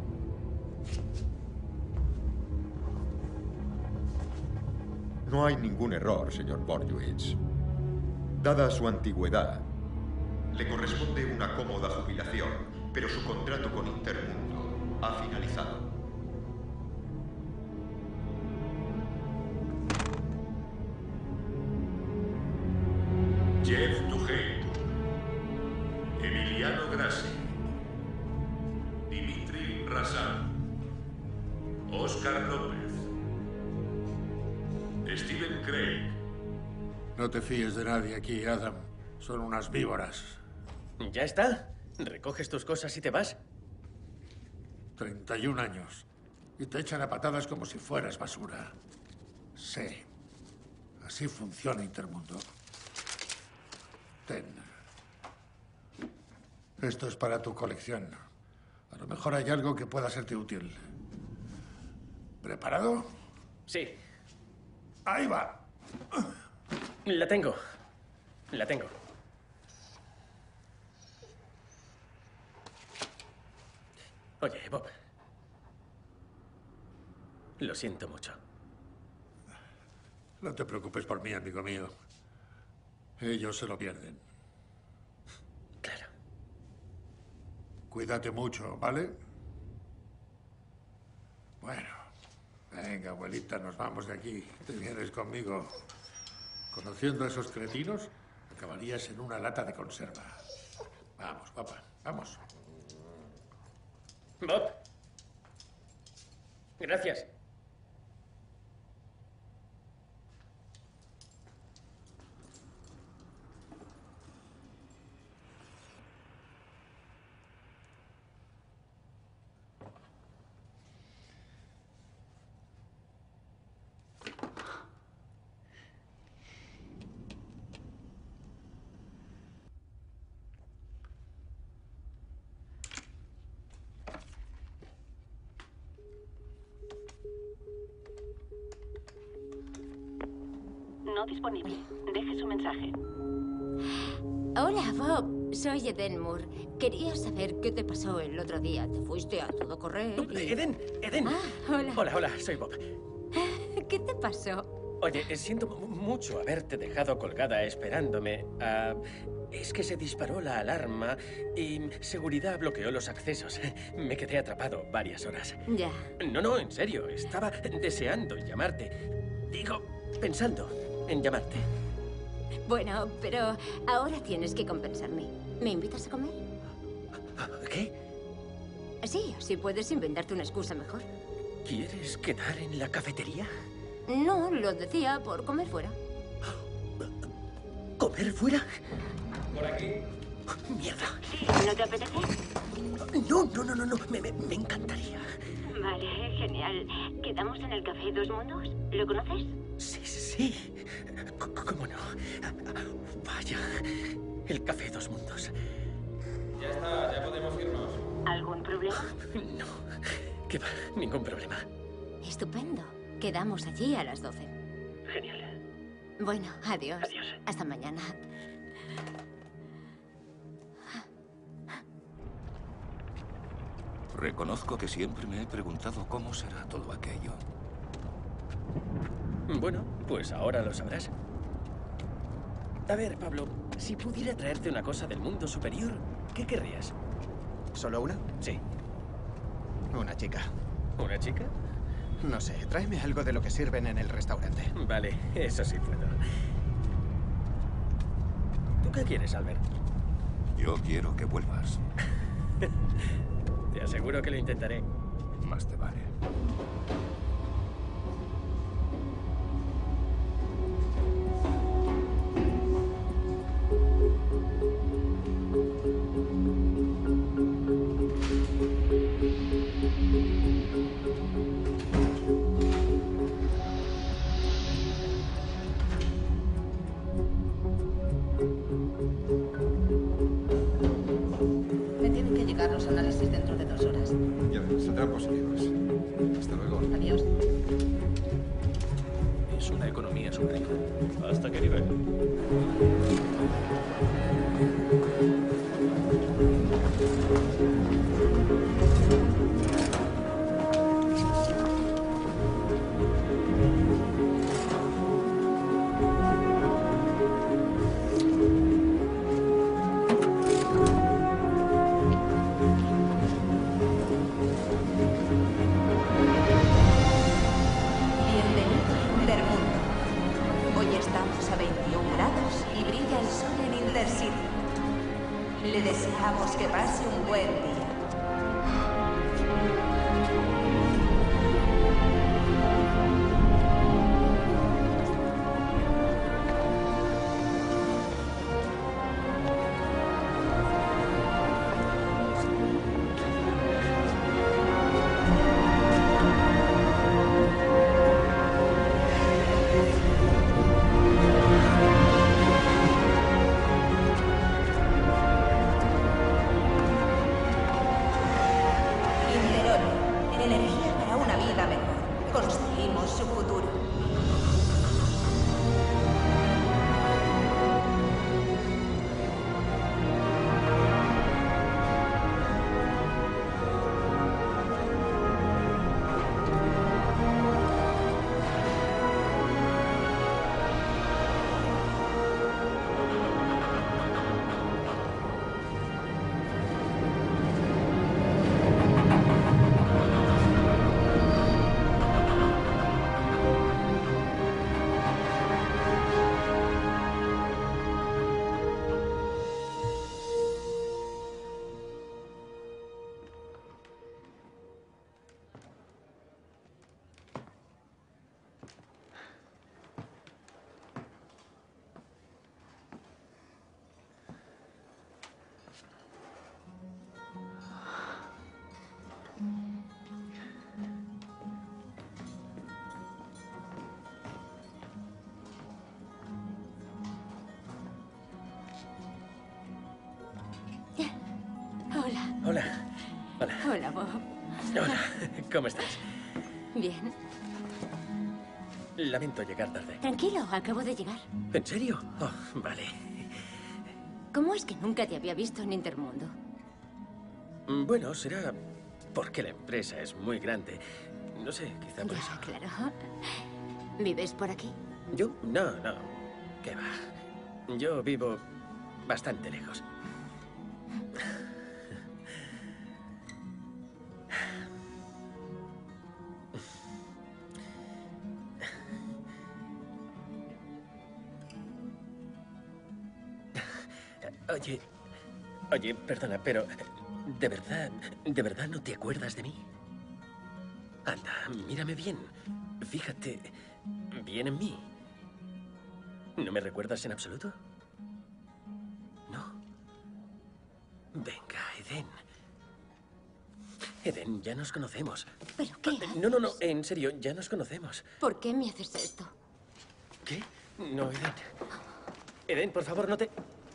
Speaker 13: No hay ningún error, señor Borjuis. Dada su antigüedad, le corresponde una cómoda jubilación, pero su contrato con Intermundo ha finalizado.
Speaker 18: Jeff Duhé, Emiliano Grassi, Dimitri Razan, Oscar López, Stephen Craig.
Speaker 11: No te fíes de nadie aquí, Adam. Son unas víboras.
Speaker 1: ¿Ya está? ¿Recoges tus cosas y te vas?
Speaker 11: treinta y un años. Y te echan a patadas como si fueras basura. Sí. Así funciona Intermundo. Ten. Esto es para tu colección. A lo mejor hay algo que pueda serte útil. ¿Preparado?
Speaker 1: Sí.
Speaker 11: Ahí va.
Speaker 1: La tengo. La tengo. Oye, Bob. Lo siento mucho.
Speaker 11: No te preocupes por mí, amigo mío. Ellos se lo pierden.
Speaker 1: Claro.
Speaker 11: Cuídate mucho, ¿vale? Bueno. Venga, abuelita, nos vamos de aquí. Te vienes conmigo. Conociendo a esos cretinos, acabarías en una lata de conserva. Vamos, papá, vamos.
Speaker 1: Bob. Gracias.
Speaker 2: No disponible. Deje su mensaje.
Speaker 3: Hola, Bob. Soy Eden Moore. Quería saber qué te pasó el otro día. Te fuiste a todo correr y...
Speaker 1: Eden, Eden.
Speaker 3: Ah, hola.
Speaker 1: Hola, hola, soy Bob.
Speaker 3: ¿Qué te pasó?
Speaker 1: Oye, siento mu- mucho haberte dejado colgada esperándome. Ah, es que se disparó la alarma y seguridad bloqueó los accesos. Me quedé atrapado varias horas.
Speaker 3: Ya.
Speaker 1: No, no, en serio. Estaba deseando llamarte. Digo, pensando en llamarte.
Speaker 3: Bueno, pero ahora tienes que compensarme. ¿Me invitas a comer?
Speaker 1: ¿Qué?
Speaker 3: Sí, si puedes inventarte una excusa mejor.
Speaker 1: ¿Quieres quedar en la cafetería?
Speaker 3: No, lo decía por comer fuera.
Speaker 1: ¿Comer fuera?
Speaker 9: Por aquí.
Speaker 1: Mierda.
Speaker 8: ¿No te apetece?
Speaker 1: No, no, no, no, no. Me, me, me encantaría.
Speaker 8: Vale, genial. ¿Quedamos en el Café Dos Mundos? ¿Lo conoces?
Speaker 1: Sí, sí. C- ¿Cómo no? Vaya. El Café Dos Mundos.
Speaker 9: Ya está, ya podemos irnos.
Speaker 8: ¿Algún problema?
Speaker 1: No. ¿Qué va? Ningún problema.
Speaker 3: Estupendo. Quedamos allí a las doce.
Speaker 1: Genial.
Speaker 3: Bueno, adiós.
Speaker 1: Adiós.
Speaker 3: Hasta mañana.
Speaker 14: Reconozco que siempre me he preguntado cómo será todo aquello.
Speaker 1: Bueno, pues ahora lo sabrás. A ver, Pablo, si pudiera traerte una cosa del mundo superior, ¿qué querrías?
Speaker 7: ¿Solo una?
Speaker 1: Sí.
Speaker 7: Una chica.
Speaker 1: ¿Una chica?
Speaker 7: No sé, tráeme algo de lo que sirven en el restaurante.
Speaker 1: Vale, eso sí puedo. ¿Tú qué quieres, Albert?
Speaker 14: Yo quiero que vuelvas.
Speaker 1: Te aseguro que lo intentaré.
Speaker 14: Más te vale.
Speaker 12: Me tienen que llegar los análisis dentro de dos horas.
Speaker 4: Ya ven, saldrán positivos. Hasta luego.
Speaker 12: Adiós.
Speaker 6: Es una economía subrica. ¿Hasta qué nivel?
Speaker 16: Bienvenido a Intermundo. Hoy estamos a veintiún grados y brilla el sol en Intercity. Le deseamos que pase un buen día. Interol, energía para una vida mejor. Construimos su futuro.
Speaker 3: Hola.
Speaker 1: Hola. Hola.
Speaker 3: Hola, Bob.
Speaker 1: Hola. ¿Cómo estás?
Speaker 3: Bien.
Speaker 1: Lamento llegar tarde.
Speaker 3: Tranquilo, acabo de llegar.
Speaker 1: ¿En serio? Oh, vale.
Speaker 3: ¿Cómo es que nunca te había visto en Intermundo?
Speaker 1: Bueno, será porque la empresa es muy grande. No sé, quizá por eso.
Speaker 3: Claro. ¿Vives por aquí?
Speaker 1: ¿Yo? No, no. ¿Qué va? Yo vivo bastante lejos. Oye, oye, perdona, pero ¿de verdad, de verdad no te acuerdas de mí? Anda, mírame bien. Fíjate bien en mí. ¿No me recuerdas en absoluto? No. Venga, Eden. Eden, ya nos conocemos.
Speaker 3: ¿Pero qué haces?
Speaker 1: No, no, no, en serio, ya nos conocemos.
Speaker 3: ¿Por qué me haces esto?
Speaker 1: ¿Qué? No, Eden. Eden, por favor, no te...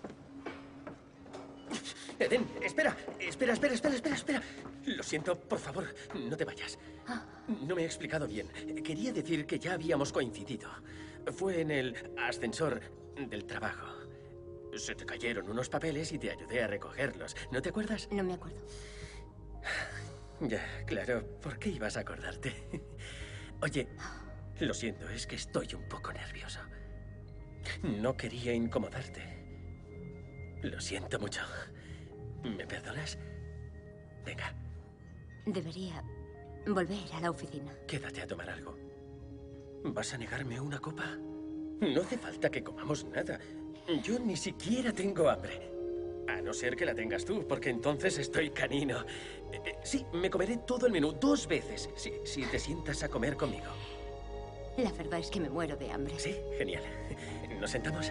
Speaker 1: Eden, espera, espera, espera, espera, espera, espera. Lo siento, por favor, no te vayas. No me he explicado bien. Quería decir que ya habíamos coincidido. Fue en el ascensor del trabajo. Se te cayeron unos papeles y te ayudé a recogerlos. ¿No te acuerdas?
Speaker 3: No me acuerdo.
Speaker 1: Ya, claro. ¿Por qué ibas a acordarte? Oye, lo siento, es que estoy un poco nervioso. No quería incomodarte. Lo siento mucho. ¿Me perdonas? Venga.
Speaker 3: Debería volver a la oficina.
Speaker 1: Quédate a tomar algo. ¿Vas a negarme una copa? No hace falta que comamos nada. Yo ni siquiera tengo hambre. A no ser que la tengas tú, porque entonces estoy canino. Eh, eh, sí, me comeré todo el menú dos veces, si, si te sientas a comer conmigo.
Speaker 3: La verdad es que me muero de hambre.
Speaker 1: Sí, genial. ¿Nos sentamos?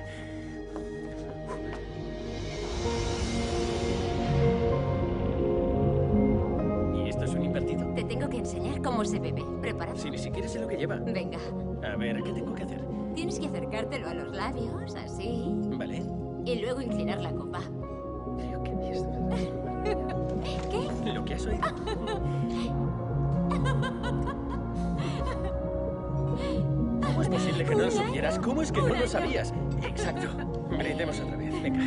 Speaker 1: ¿Y esto es un invertido?
Speaker 3: Te tengo que enseñar cómo se bebe. ¿Preparado?
Speaker 1: Si ni siquiera sé lo que lleva.
Speaker 3: Venga.
Speaker 1: A ver, ¿qué tengo que hacer?
Speaker 3: Tienes que acercártelo a los labios, así.
Speaker 1: Vale.
Speaker 3: Y luego inclinar la copa.
Speaker 1: Creo que había esto.
Speaker 3: ¿Qué?
Speaker 1: ¿Lo que has oído? ¿Cómo es posible que no lo supieras? ¿Cómo es que no lo sabías? Exacto. Brindemos otra vez. Venga.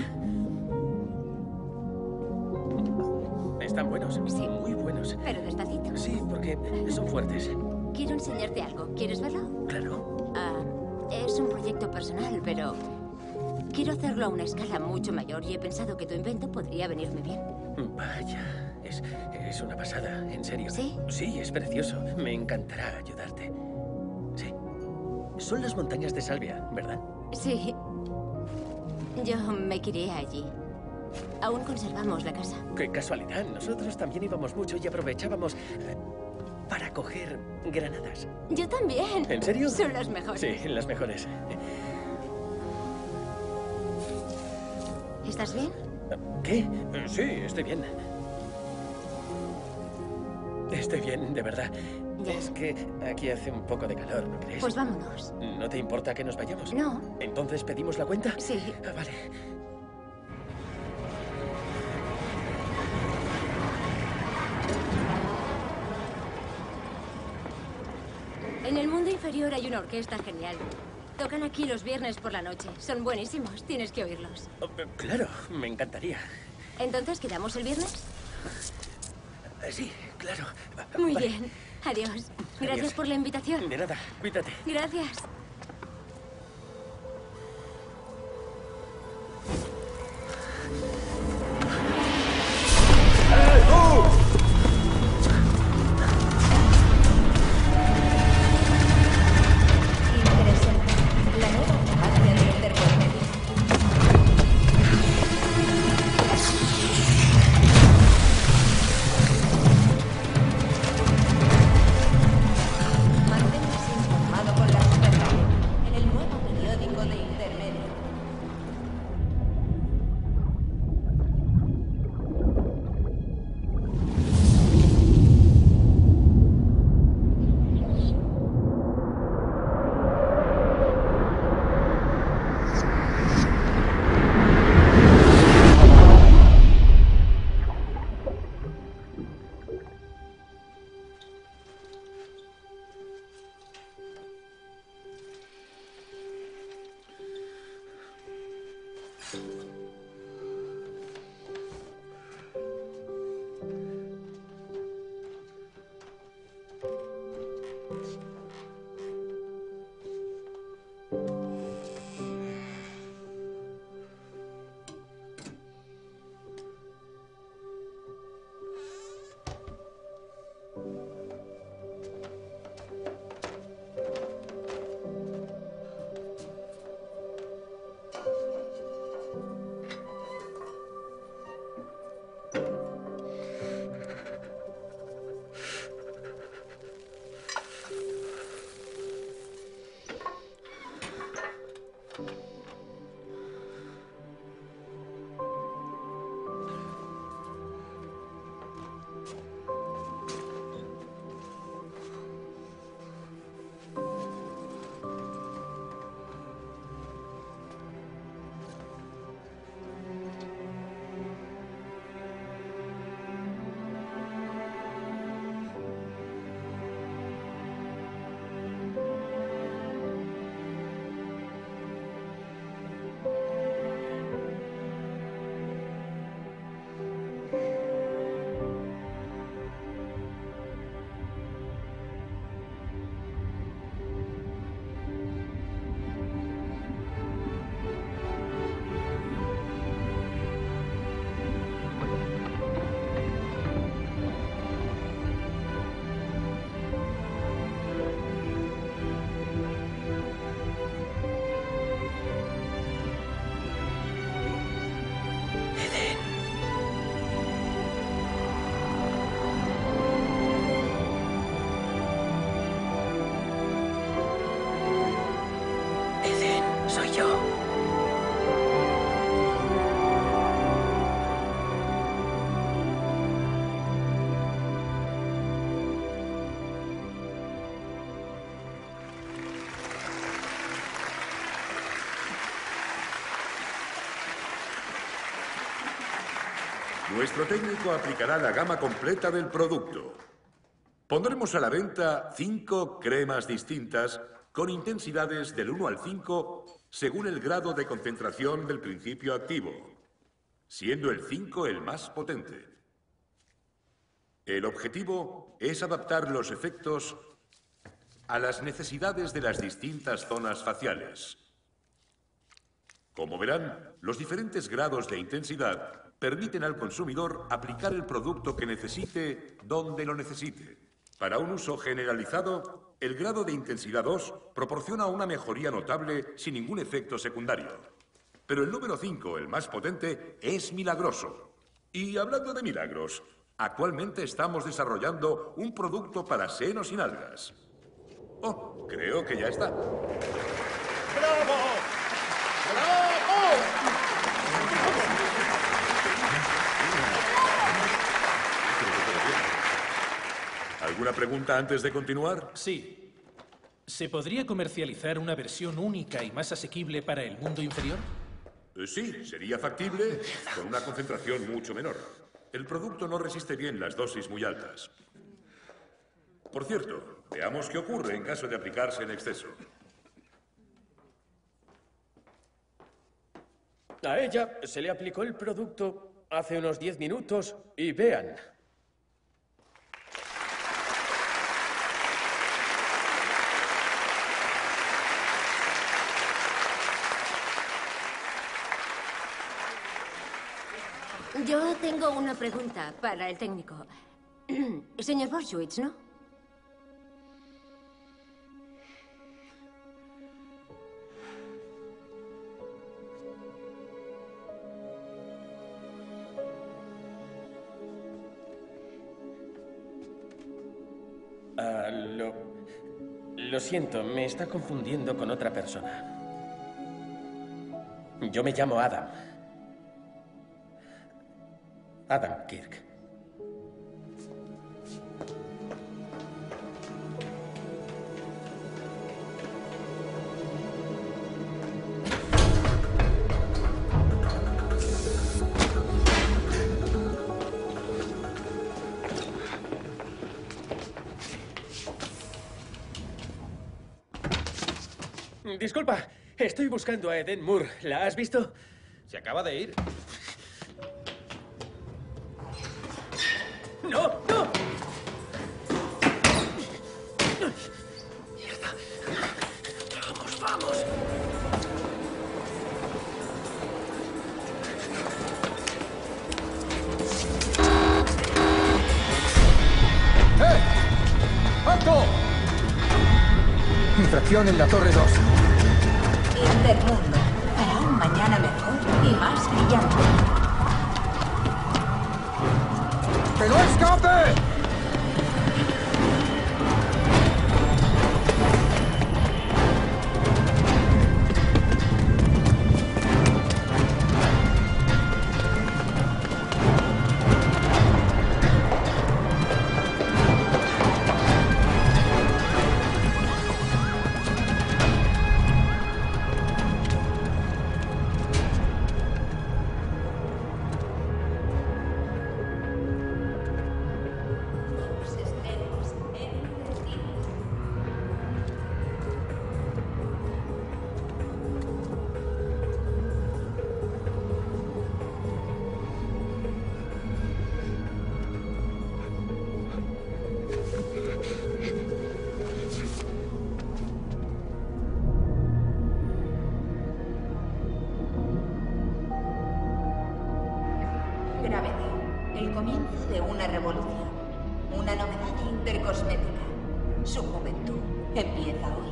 Speaker 1: Están buenos.
Speaker 3: Sí.
Speaker 1: Muy buenos.
Speaker 3: Pero despacito.
Speaker 1: Sí, porque son fuertes.
Speaker 3: Quiero enseñarte algo. ¿Quieres verlo?
Speaker 1: Claro.
Speaker 3: Ah, es un proyecto personal, pero quiero hacerlo a una escala mucho mayor y he pensado que tu invento podría venirme bien.
Speaker 1: Vaya, es, es una pasada, en serio.
Speaker 3: ¿Sí?
Speaker 1: Sí, es precioso. Me encantará ayudarte. Sí. Son las montañas de Salvia, ¿verdad?
Speaker 3: Sí. Yo me crié allí. Aún conservamos la casa.
Speaker 1: Qué casualidad. Nosotros también íbamos mucho y aprovechábamos eh, para coger granadas.
Speaker 3: Yo también.
Speaker 1: ¿En serio?
Speaker 3: Son las mejores.
Speaker 1: Sí, las mejores.
Speaker 3: ¿Estás bien?
Speaker 1: ¿Qué? Sí, estoy bien. Estoy bien, de verdad.
Speaker 3: Ya.
Speaker 1: Es que aquí hace un poco de calor, ¿no crees?
Speaker 3: Pues vámonos.
Speaker 1: ¿No te importa que nos vayamos?
Speaker 3: No.
Speaker 1: ¿Entonces pedimos la cuenta?
Speaker 3: Sí.
Speaker 1: Ah, vale.
Speaker 3: En el mundo inferior hay una orquesta genial. Tocan aquí los viernes por la noche. Son buenísimos. Tienes que oírlos.
Speaker 1: Oh, claro, me encantaría.
Speaker 3: ¿Entonces quedamos el viernes?
Speaker 1: Sí, claro.
Speaker 3: Muy
Speaker 1: Vale.
Speaker 3: bien. Adiós. Gracias
Speaker 1: Adiós.
Speaker 3: por la invitación.
Speaker 1: De nada, cuídate.
Speaker 3: Gracias.
Speaker 16: Interesante. La nueva fragancia de Intercolmedia. Manténgase informado con las novedades en el nuevo periódico de Intermedio.
Speaker 1: Soy yo.
Speaker 18: Nuestro técnico aplicará la gama completa del producto. Pondremos a la venta cinco cremas distintas con intensidades del uno al cinco según el grado de concentración del principio activo, siendo el cinco el más potente. El objetivo es adaptar los efectos a las necesidades de las distintas zonas faciales. Como verán, los diferentes grados de intensidad permiten al consumidor aplicar el producto que necesite donde lo necesite. Para un uso generalizado, el grado de intensidad dos proporciona una mejoría notable sin ningún efecto secundario. Pero el número cinco, el más potente, es milagroso. Y hablando de milagros, actualmente estamos desarrollando un producto para senos y nalgas. Oh, creo que ya está.
Speaker 15: ¡Bravo! ¡Bravo!
Speaker 18: ¿Alguna pregunta antes de continuar?
Speaker 6: Sí. ¿Se podría comercializar una versión única y más asequible para el mundo inferior?
Speaker 18: Eh, Sí, sería factible con una concentración mucho menor. El producto no resiste bien las dosis muy altas. Por cierto, veamos qué ocurre en caso de aplicarse en exceso.
Speaker 20: A ella se le aplicó el producto hace unos diez minutos y vean.
Speaker 3: Yo tengo una pregunta para el técnico. Señor Borchwitz, ¿no?
Speaker 20: Ah, lo... Lo siento, me está confundiendo con otra persona. Yo me llamo Adam. Adam Kirk. Disculpa, estoy buscando a Eden Moore. ¿La has visto?
Speaker 15: Se acaba de ir.
Speaker 20: ¡No! ¡No!
Speaker 1: Mierda. Vamos, vamos.
Speaker 4: ¡Eh! ¡Alto! Infracción en la Torre dos.
Speaker 16: Intermundo, para un mañana mejor y más brillante.
Speaker 4: ¡Que no escape!
Speaker 16: comienzo de una revolución. Una novedad intercosmética. Su juventud empieza hoy.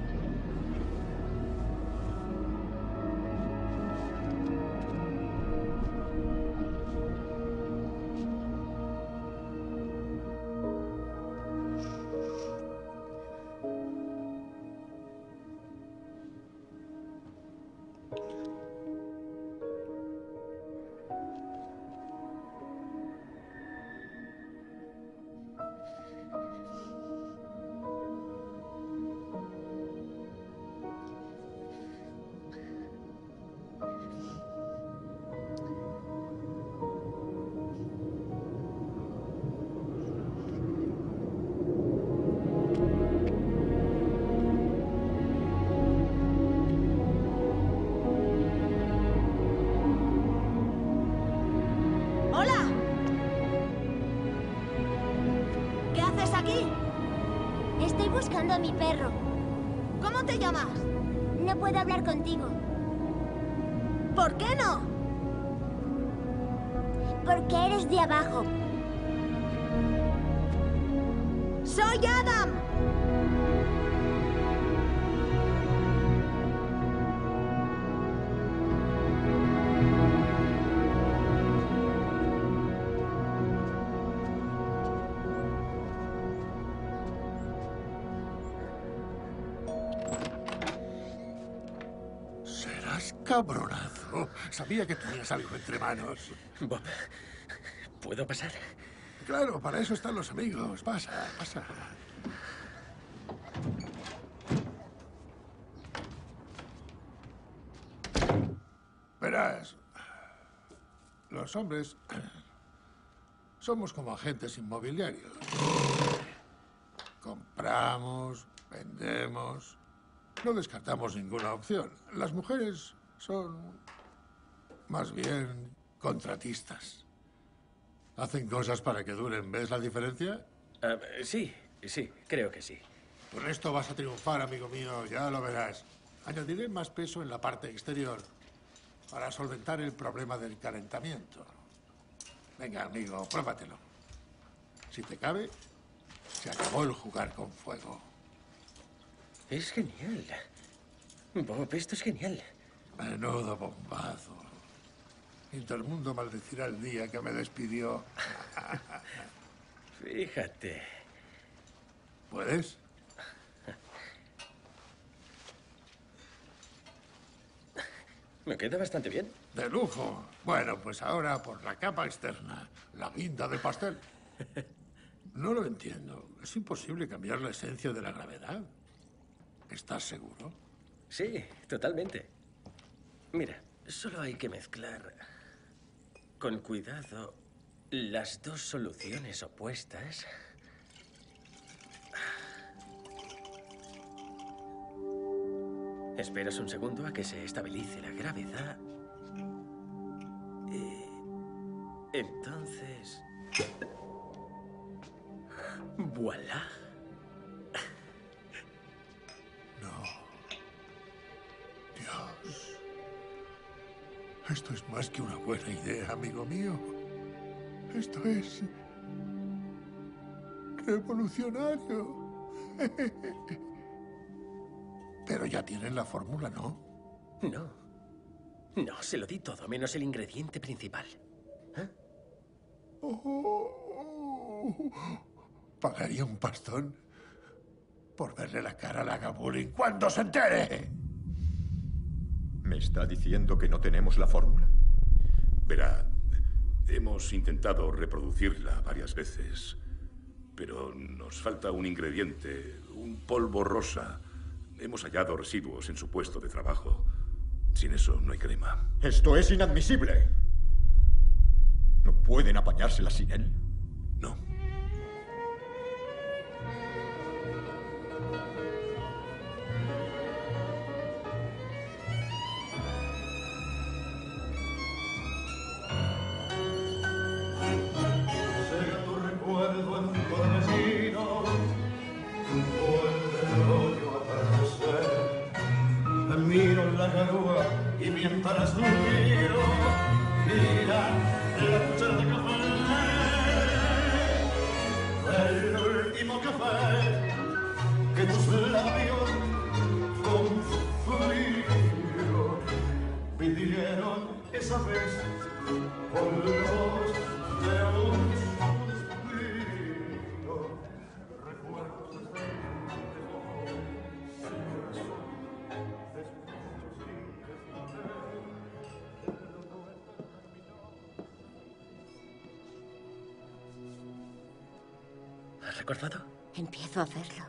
Speaker 21: Estoy buscando a mi perro.
Speaker 12: ¿Cómo te llamas?
Speaker 21: No puedo hablar contigo.
Speaker 12: ¿Por qué no?
Speaker 21: Porque eres de abajo.
Speaker 12: ¡Soy Adam!
Speaker 11: Cabronazo. Sabía que tenías algo entre manos.
Speaker 1: Bob, ¿puedo pasar?
Speaker 11: Claro, para eso están los amigos. Pasa, pasa. Verás, los hombres somos como agentes inmobiliarios. Compramos, vendemos, no descartamos ninguna opción. Las mujeres son más bien contratistas. Hacen cosas para que duren. ¿Ves la diferencia?
Speaker 1: Uh, sí, sí, creo que sí.
Speaker 11: Con esto vas a triunfar, amigo mío, ya lo verás. Añadiré más peso en la parte exterior para solventar el problema del calentamiento. Venga, amigo, pruébatelo. Si te cabe, se acabó el jugar con fuego.
Speaker 1: Es genial. Bob, esto es genial.
Speaker 11: Menudo bombazo. Intermundo maldecirá el día que me despidió.
Speaker 1: Fíjate.
Speaker 11: ¿Puedes?
Speaker 1: Me queda bastante bien.
Speaker 11: De lujo. Bueno, pues ahora por la capa externa. La guinda del pastel. No lo entiendo. Es imposible cambiar la esencia de la gravedad. ¿Estás seguro?
Speaker 1: Sí, totalmente. Mira, solo hay que mezclar con cuidado las dos soluciones opuestas. Esperas un segundo a que se estabilice la gravedad. Y entonces... ¡Voilá!
Speaker 11: Dios. Esto es más que una buena idea, amigo mío. Esto es... revolucionario. Pero ya tienen la fórmula, ¿no?
Speaker 1: No. No, se lo di todo, menos el ingrediente principal. ¿Eh?
Speaker 11: Oh, pagaría un pastón por verle la cara a la Gabulin cuando se entere.
Speaker 13: ¿Me está diciendo que no tenemos la fórmula?
Speaker 18: Verá, hemos intentado reproducirla varias veces, pero nos falta un ingrediente, un polvo rosa. Hemos hallado residuos en su puesto de trabajo. Sin eso no hay crema.
Speaker 13: ¡Esto es inadmisible! ¿No pueden apañársela sin él?
Speaker 18: No.
Speaker 22: Miro la garúa y mientras lo miro, mira la cuchara de café.
Speaker 5: fe que tus labios con frío pidieron esa vez con los de un suspiro. Recuerdos de
Speaker 1: ¿Has recordado?
Speaker 3: Empiezo a hacerlo.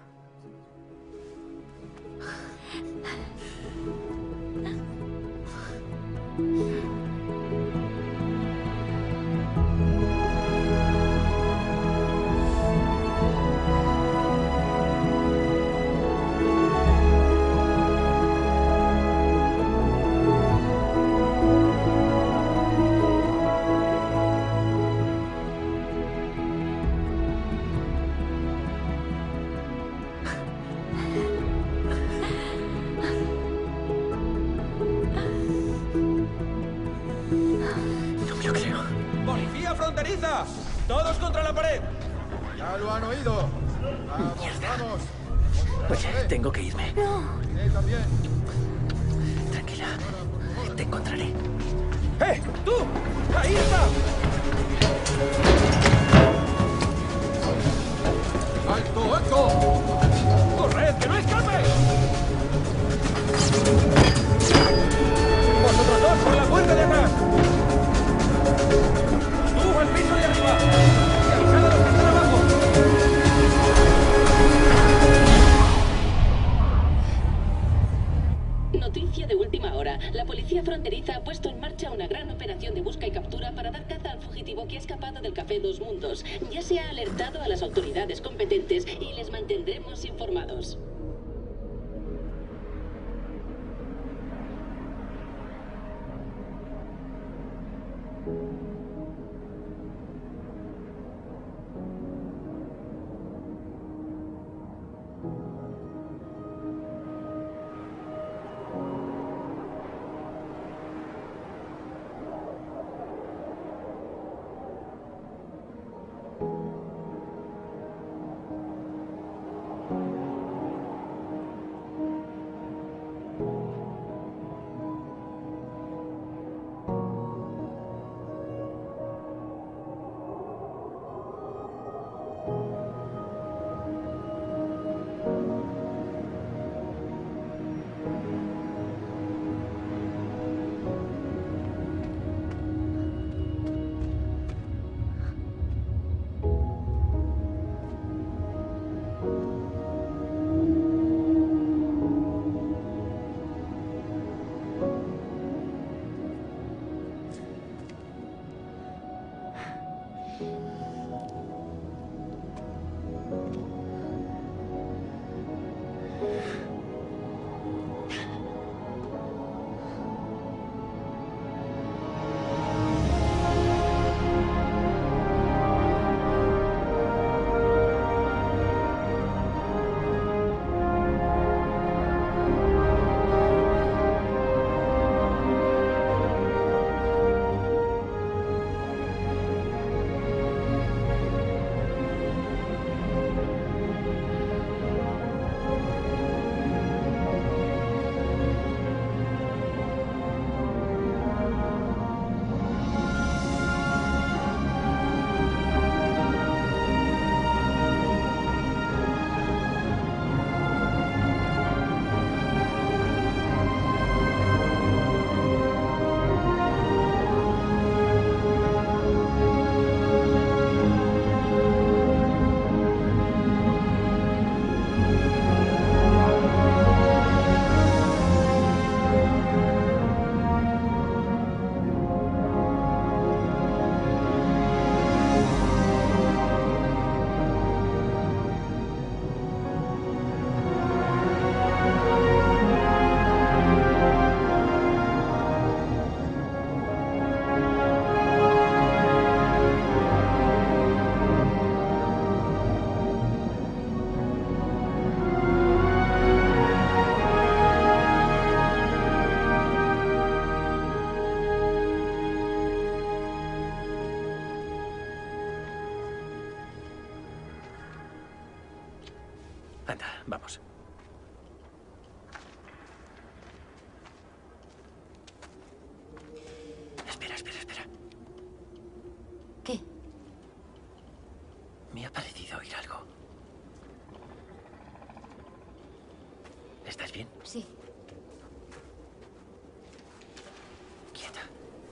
Speaker 1: No me lo creo.
Speaker 15: ¡Policía fronteriza! ¡Todos contra la pared!
Speaker 4: Ya lo han oído. Vamos, vamos.
Speaker 1: Oye, tengo que irme.
Speaker 4: Eh, también.
Speaker 1: Tranquila. Te encontraré.
Speaker 15: ¡Eh! ¡Tú! ¡Ahí está!
Speaker 4: ¡Alto, alto!
Speaker 15: ¡Corred, que no escape! ¡Vosotros dos por la puerta de atrás! ¡Tú al piso de arriba! ¡Y avisad a los que están abajo!
Speaker 22: Noticia de última hora. La policía fronteriza ha puesto en marcha una gran operación de busca y captura para dar caza al fugitivo que ha escapado del Café Dos Mundos. Ya se ha alertado a las autoridades competentes y les mantendremos informados.
Speaker 1: Anda, vamos. Espera, espera, espera.
Speaker 3: ¿Qué?
Speaker 1: Me ha parecido oír algo. ¿Estás bien?
Speaker 3: Sí.
Speaker 1: Quieta.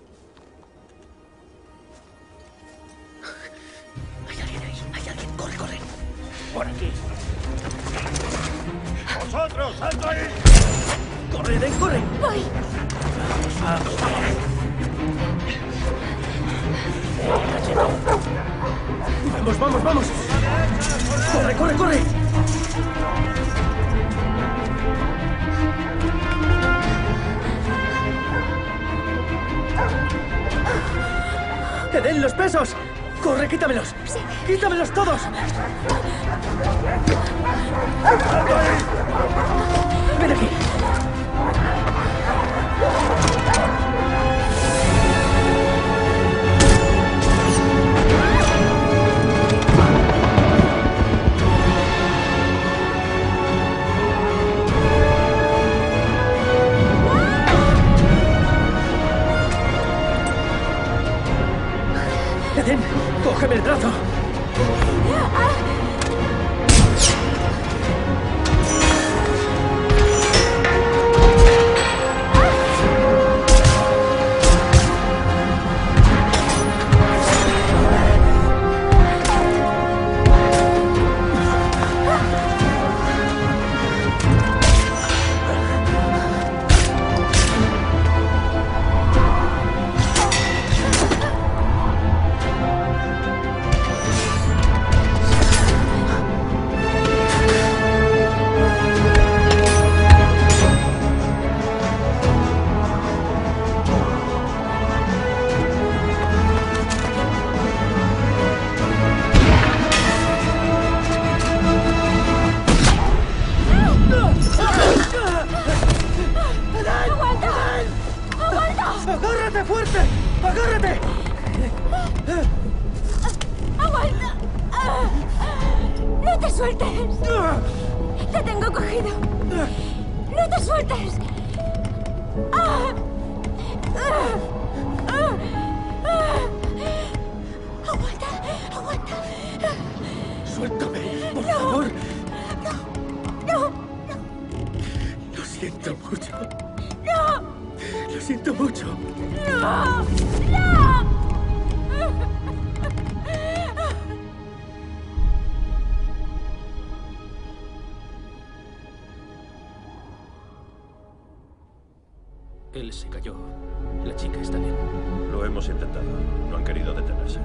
Speaker 1: Hay alguien ahí. Hay alguien. Corre, corre. Por aquí.
Speaker 5: ¡Vosotros, salto ahí!
Speaker 1: ¡Corre, Eden, corre!
Speaker 3: ¡Voy!
Speaker 1: Vamos, vamos. Vamos, vamos, vamos. Corre, corre, corre. ¡Eden, los pesos! ¡Corre, quítamelos!
Speaker 3: Sí.
Speaker 1: ¡Quítamelos todos! ¡Ven aquí! Eden, cógeme el brazo. ¡Agárrate fuerte! ¡Agárrate!
Speaker 21: ¡Aguanta! ¡No te sueltes! ¡Te tengo cogido! ¡No te sueltes! ¡Aguanta! ¡Aguanta!
Speaker 1: ¡Suéltame, por
Speaker 21: no,
Speaker 1: favor!
Speaker 21: ¡No! ¡No!
Speaker 1: Lo siento mucho.
Speaker 21: ¡No!
Speaker 1: Lo siento mucho.
Speaker 21: ¡No! ¡No!
Speaker 6: Él se cayó. La chica está bien.
Speaker 10: Lo hemos intentado. No han querido detenerse.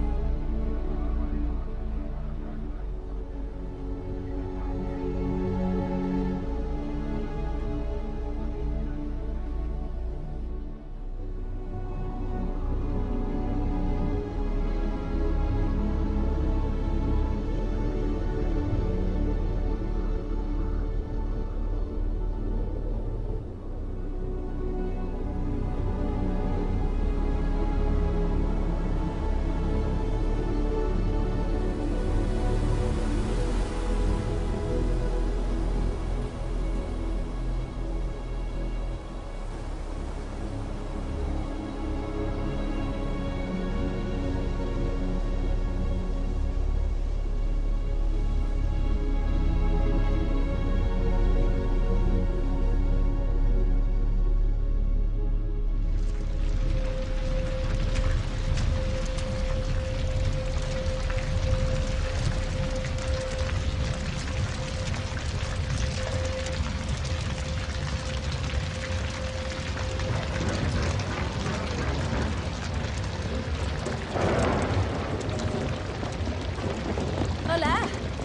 Speaker 21: Hola.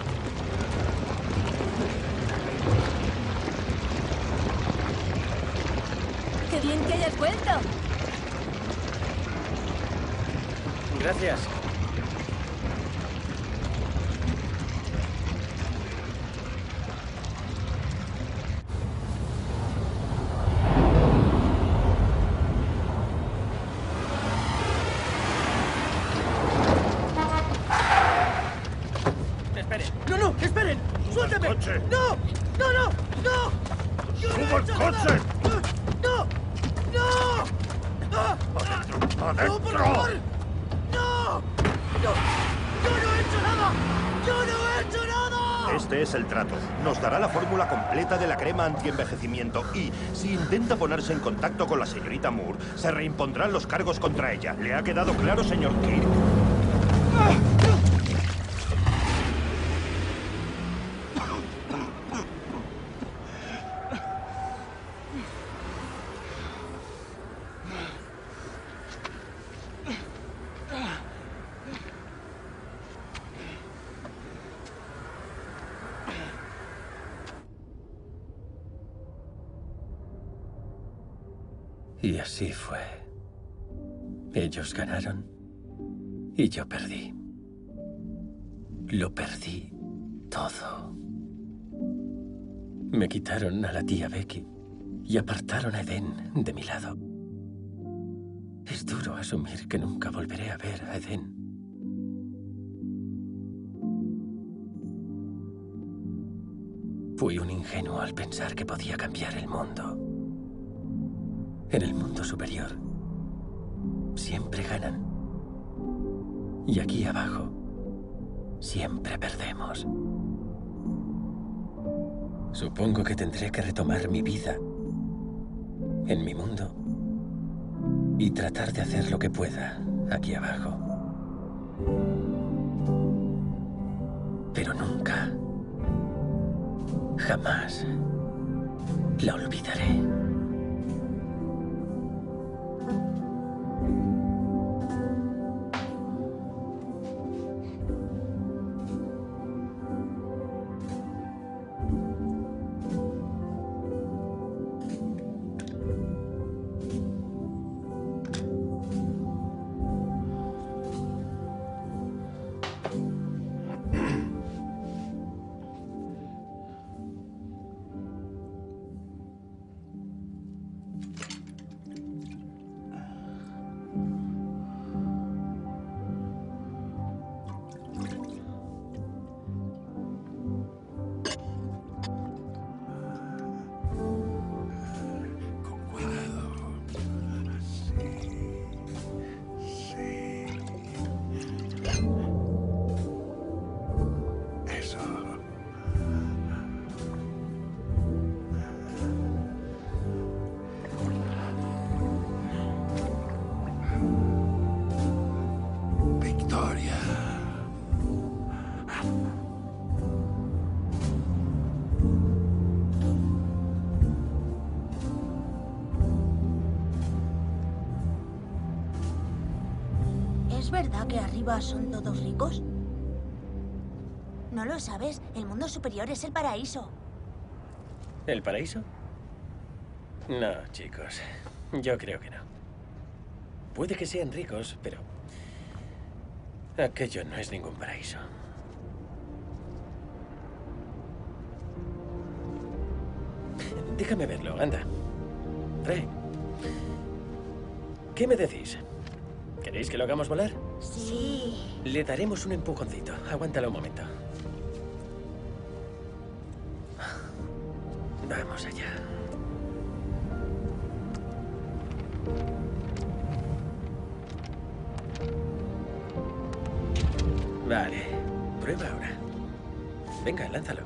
Speaker 21: Qué bien que hayas vuelto.
Speaker 20: Gracias.
Speaker 1: ¡No, no! ¡Esperen! ¡Suélteme! ¡No!
Speaker 14: adentro!
Speaker 5: ¡No, por favor! ¡No! ¡Yo, yo no he hecho nada! ¡Yo no he hecho nada!
Speaker 17: Este es el trato. Nos dará la fórmula completa de la crema antienvejecimiento y, si intenta ponerse en contacto con la señorita Moore, se reimpondrán los cargos contra ella. ¿Le ha quedado claro, señor Kirk?
Speaker 1: Y así fue. Ellos ganaron y yo perdí. Lo perdí todo. Me quitaron a la tía Becky y apartaron a Eden de mi lado. Es duro asumir que nunca volveré a ver a Eden. Fui un ingenuo al pensar que podía cambiar el mundo. En el mundo superior, siempre ganan. Y aquí abajo, siempre perdemos. Supongo que tendré que retomar mi vida en mi mundo y tratar de hacer lo que pueda aquí abajo. Pero nunca, jamás la olvidaré.
Speaker 21: ¿Es verdad que arriba son todos ricos? ¿No lo sabes? El mundo superior es el paraíso.
Speaker 20: ¿El paraíso? No, chicos. Yo creo que no. Puede que sean ricos, pero aquello no es ningún paraíso. Déjame verlo, anda. Rey. ¿Qué me decís? ¿Queréis que lo hagamos volar?
Speaker 21: Sí.
Speaker 20: Le daremos un empujoncito. Aguántalo un momento. Vamos allá. Vale. Prueba ahora. Venga, lánzalo.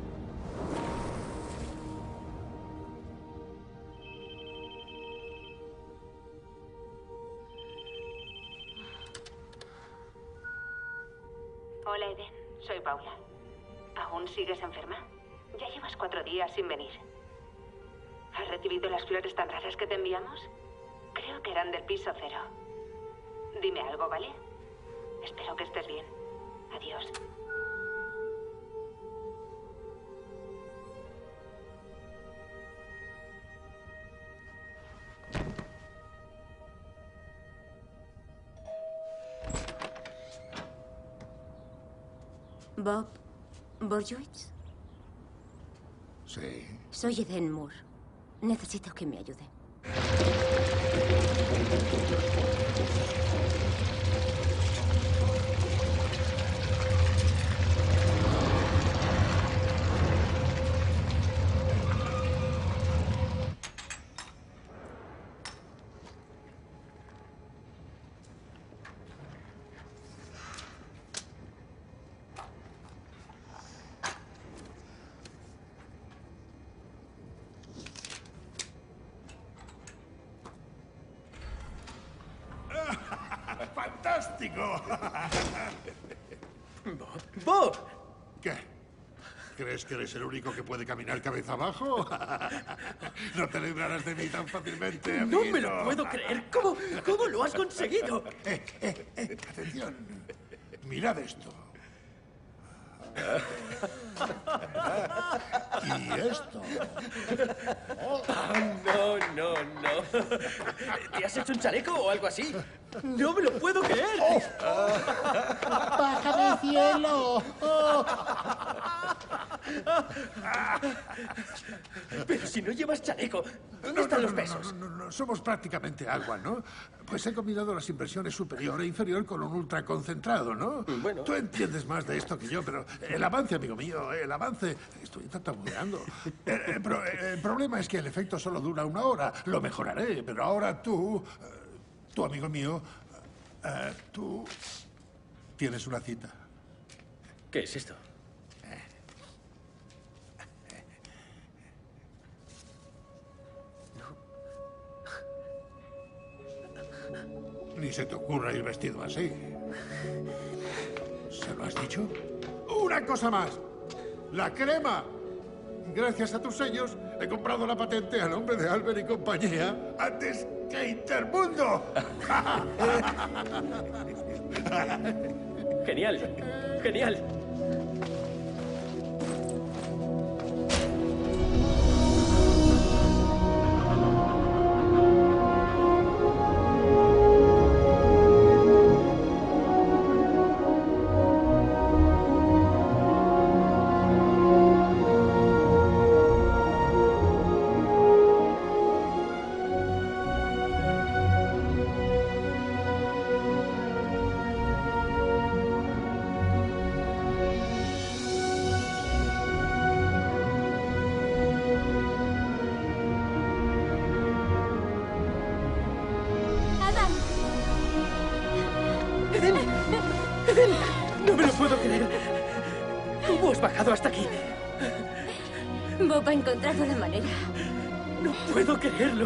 Speaker 16: Hola, Eden. Soy Paula. ¿Aún sigues enferma? Ya llevas cuatro días sin venir. ¿Has recibido las flores tan raras que te enviamos? Creo que eran del piso cero. Dime algo, ¿vale? Espero que estés bien. Adiós.
Speaker 3: Bob Borjowitz.
Speaker 11: Sí.
Speaker 3: Soy Eden Moore. Necesito que me ayude.
Speaker 11: ¡Fantástico!
Speaker 20: Bob. ¡Bob!
Speaker 11: ¿Qué? ¿Crees que eres el único que puede caminar cabeza abajo? No te librarás de mí tan fácilmente, amigo.
Speaker 20: No me lo puedo creer. ¿Cómo, cómo lo has conseguido?
Speaker 11: Eh, eh, eh, atención. Mirad esto. Y esto.
Speaker 20: Ah, no, no, no. ¿Te has hecho un chaleco o algo así? ¡No me lo puedo creer!
Speaker 11: Oh. ¡Baja del cielo! Oh.
Speaker 20: Pero si no llevas chaleco, ¿dónde
Speaker 11: No,
Speaker 20: están
Speaker 11: no,
Speaker 20: los
Speaker 11: no,
Speaker 20: besos?
Speaker 11: No, no, no, somos prácticamente agua, ¿no? Pues he combinado las impresiones superior e inferior con un ultraconcentrado, ¿no?
Speaker 20: Bueno.
Speaker 11: Tú entiendes más de esto que yo, pero el avance, amigo mío, el avance... Estoy tartamudeando. El, el, pro- el problema es que el efecto solo dura una hora. Lo mejoraré, pero ahora tú... Tú, amigo mío... eh, tú... Tienes una cita.
Speaker 20: ¿Qué es esto?
Speaker 11: Ni se te ocurra ir vestido así. ¿Se lo has dicho? ¡Una cosa más! ¡La crema! Gracias a tus sellos, he comprado la patente a nombre de Albert y compañía antes que Intermundo.
Speaker 20: Genial, genial. ¡Eden! ¡Eden! ¡No me lo puedo creer! ¿Cómo has bajado hasta aquí?
Speaker 3: Bob ha encontrado la manera.
Speaker 20: ¡No puedo creerlo!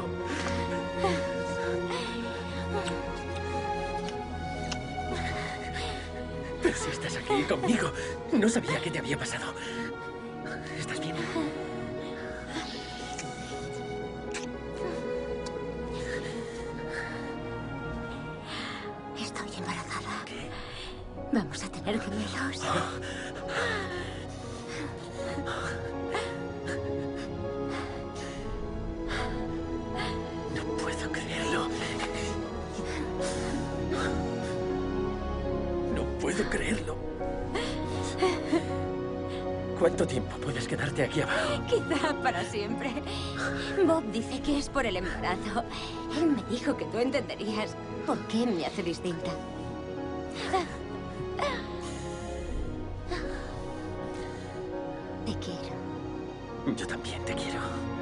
Speaker 20: Pero si estás aquí conmigo, no sabía qué te había pasado. ¿Estás bien?
Speaker 3: Estoy embarazada. ¿Qué? Vamos a tener gemelos.
Speaker 20: No puedo creerlo. No puedo creerlo. ¿Cuánto tiempo puedes quedarte aquí abajo?
Speaker 3: Quizá para siempre. Bob dice que es por el embarazo. Él me dijo que tú entenderías por qué me hace distinta. Te quiero.
Speaker 20: Yo también te quiero.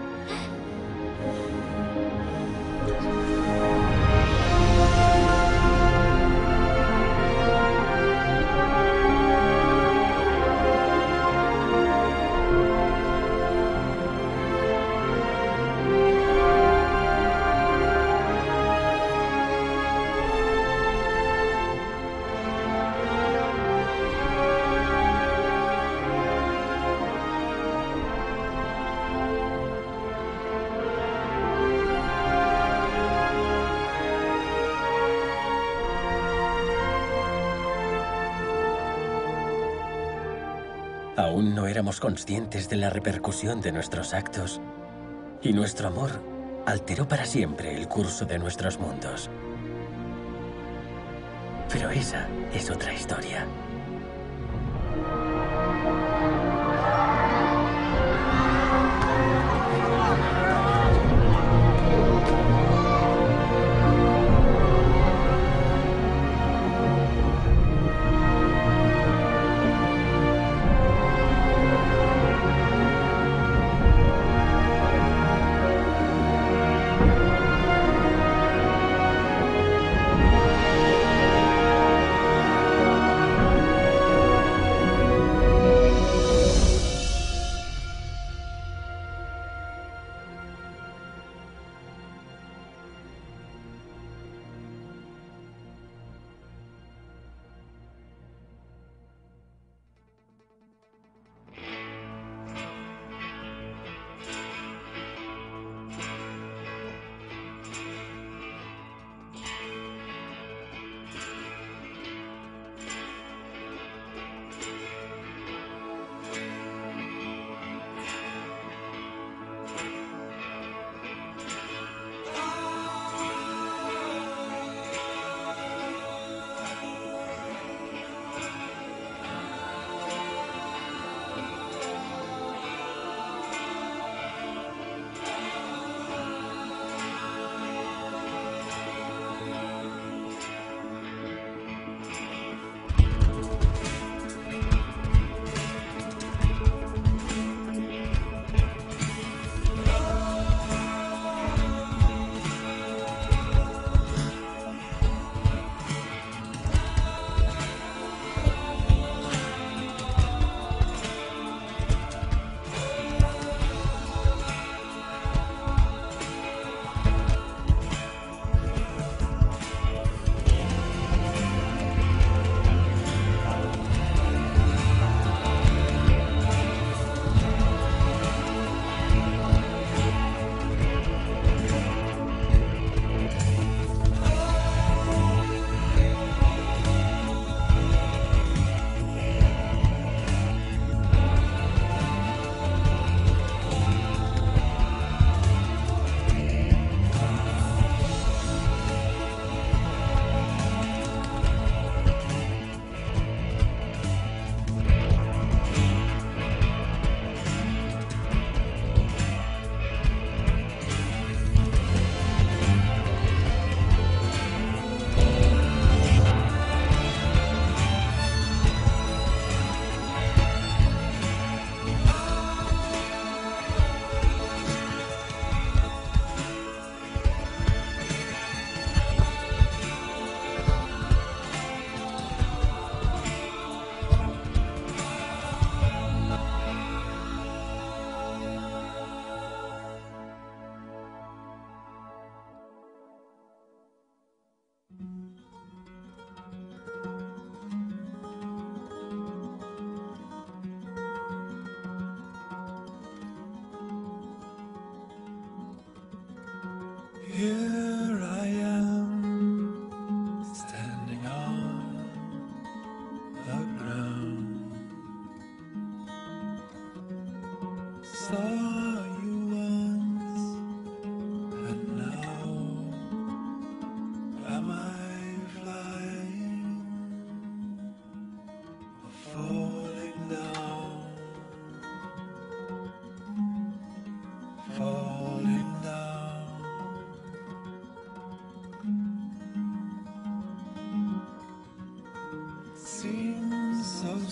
Speaker 1: Aún no éramos conscientes de la repercusión de nuestros actos, y nuestro amor alteró para siempre el curso de nuestros mundos. Pero esa es otra historia.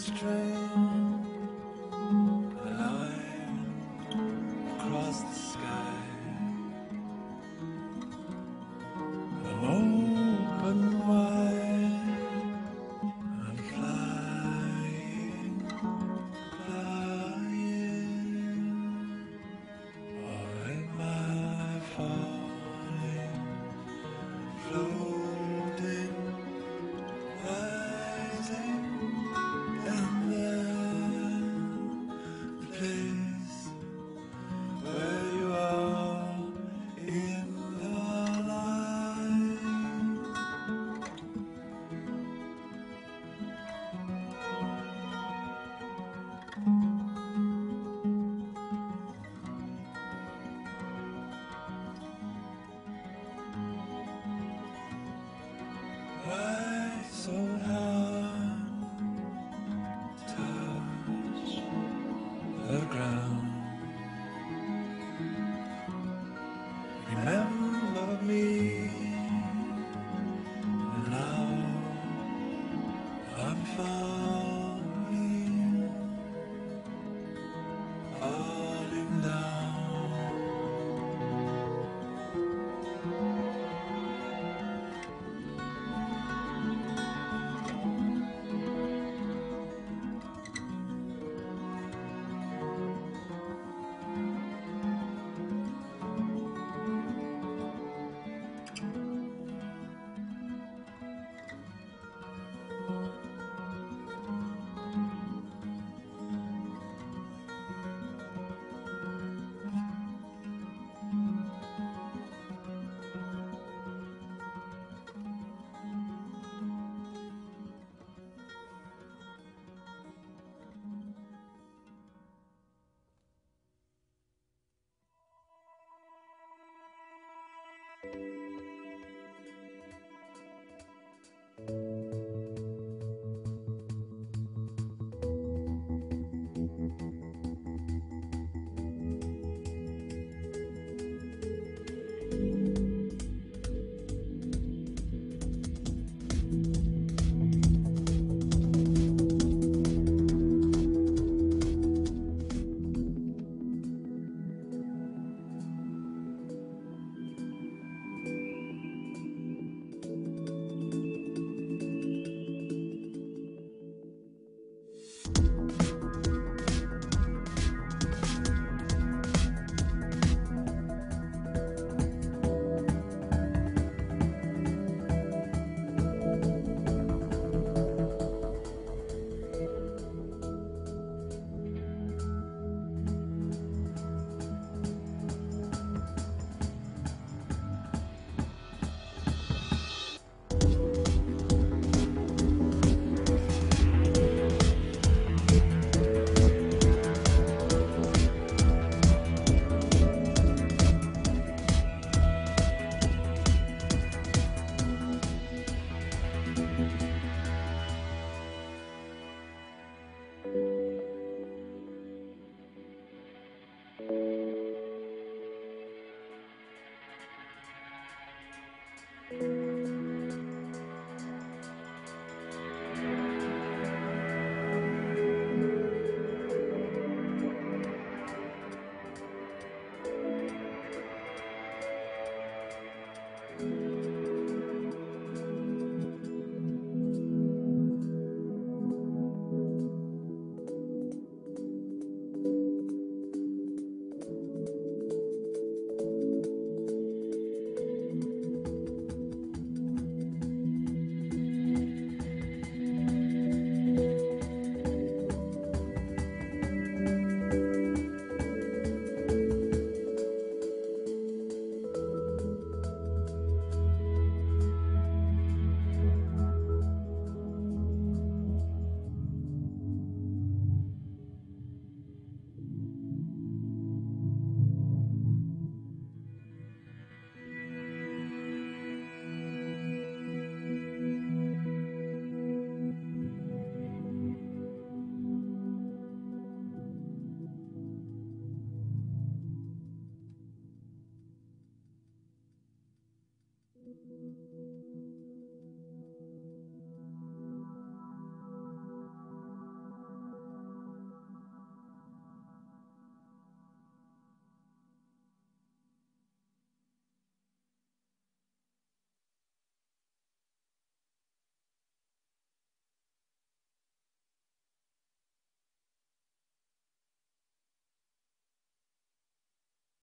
Speaker 2: Why so high?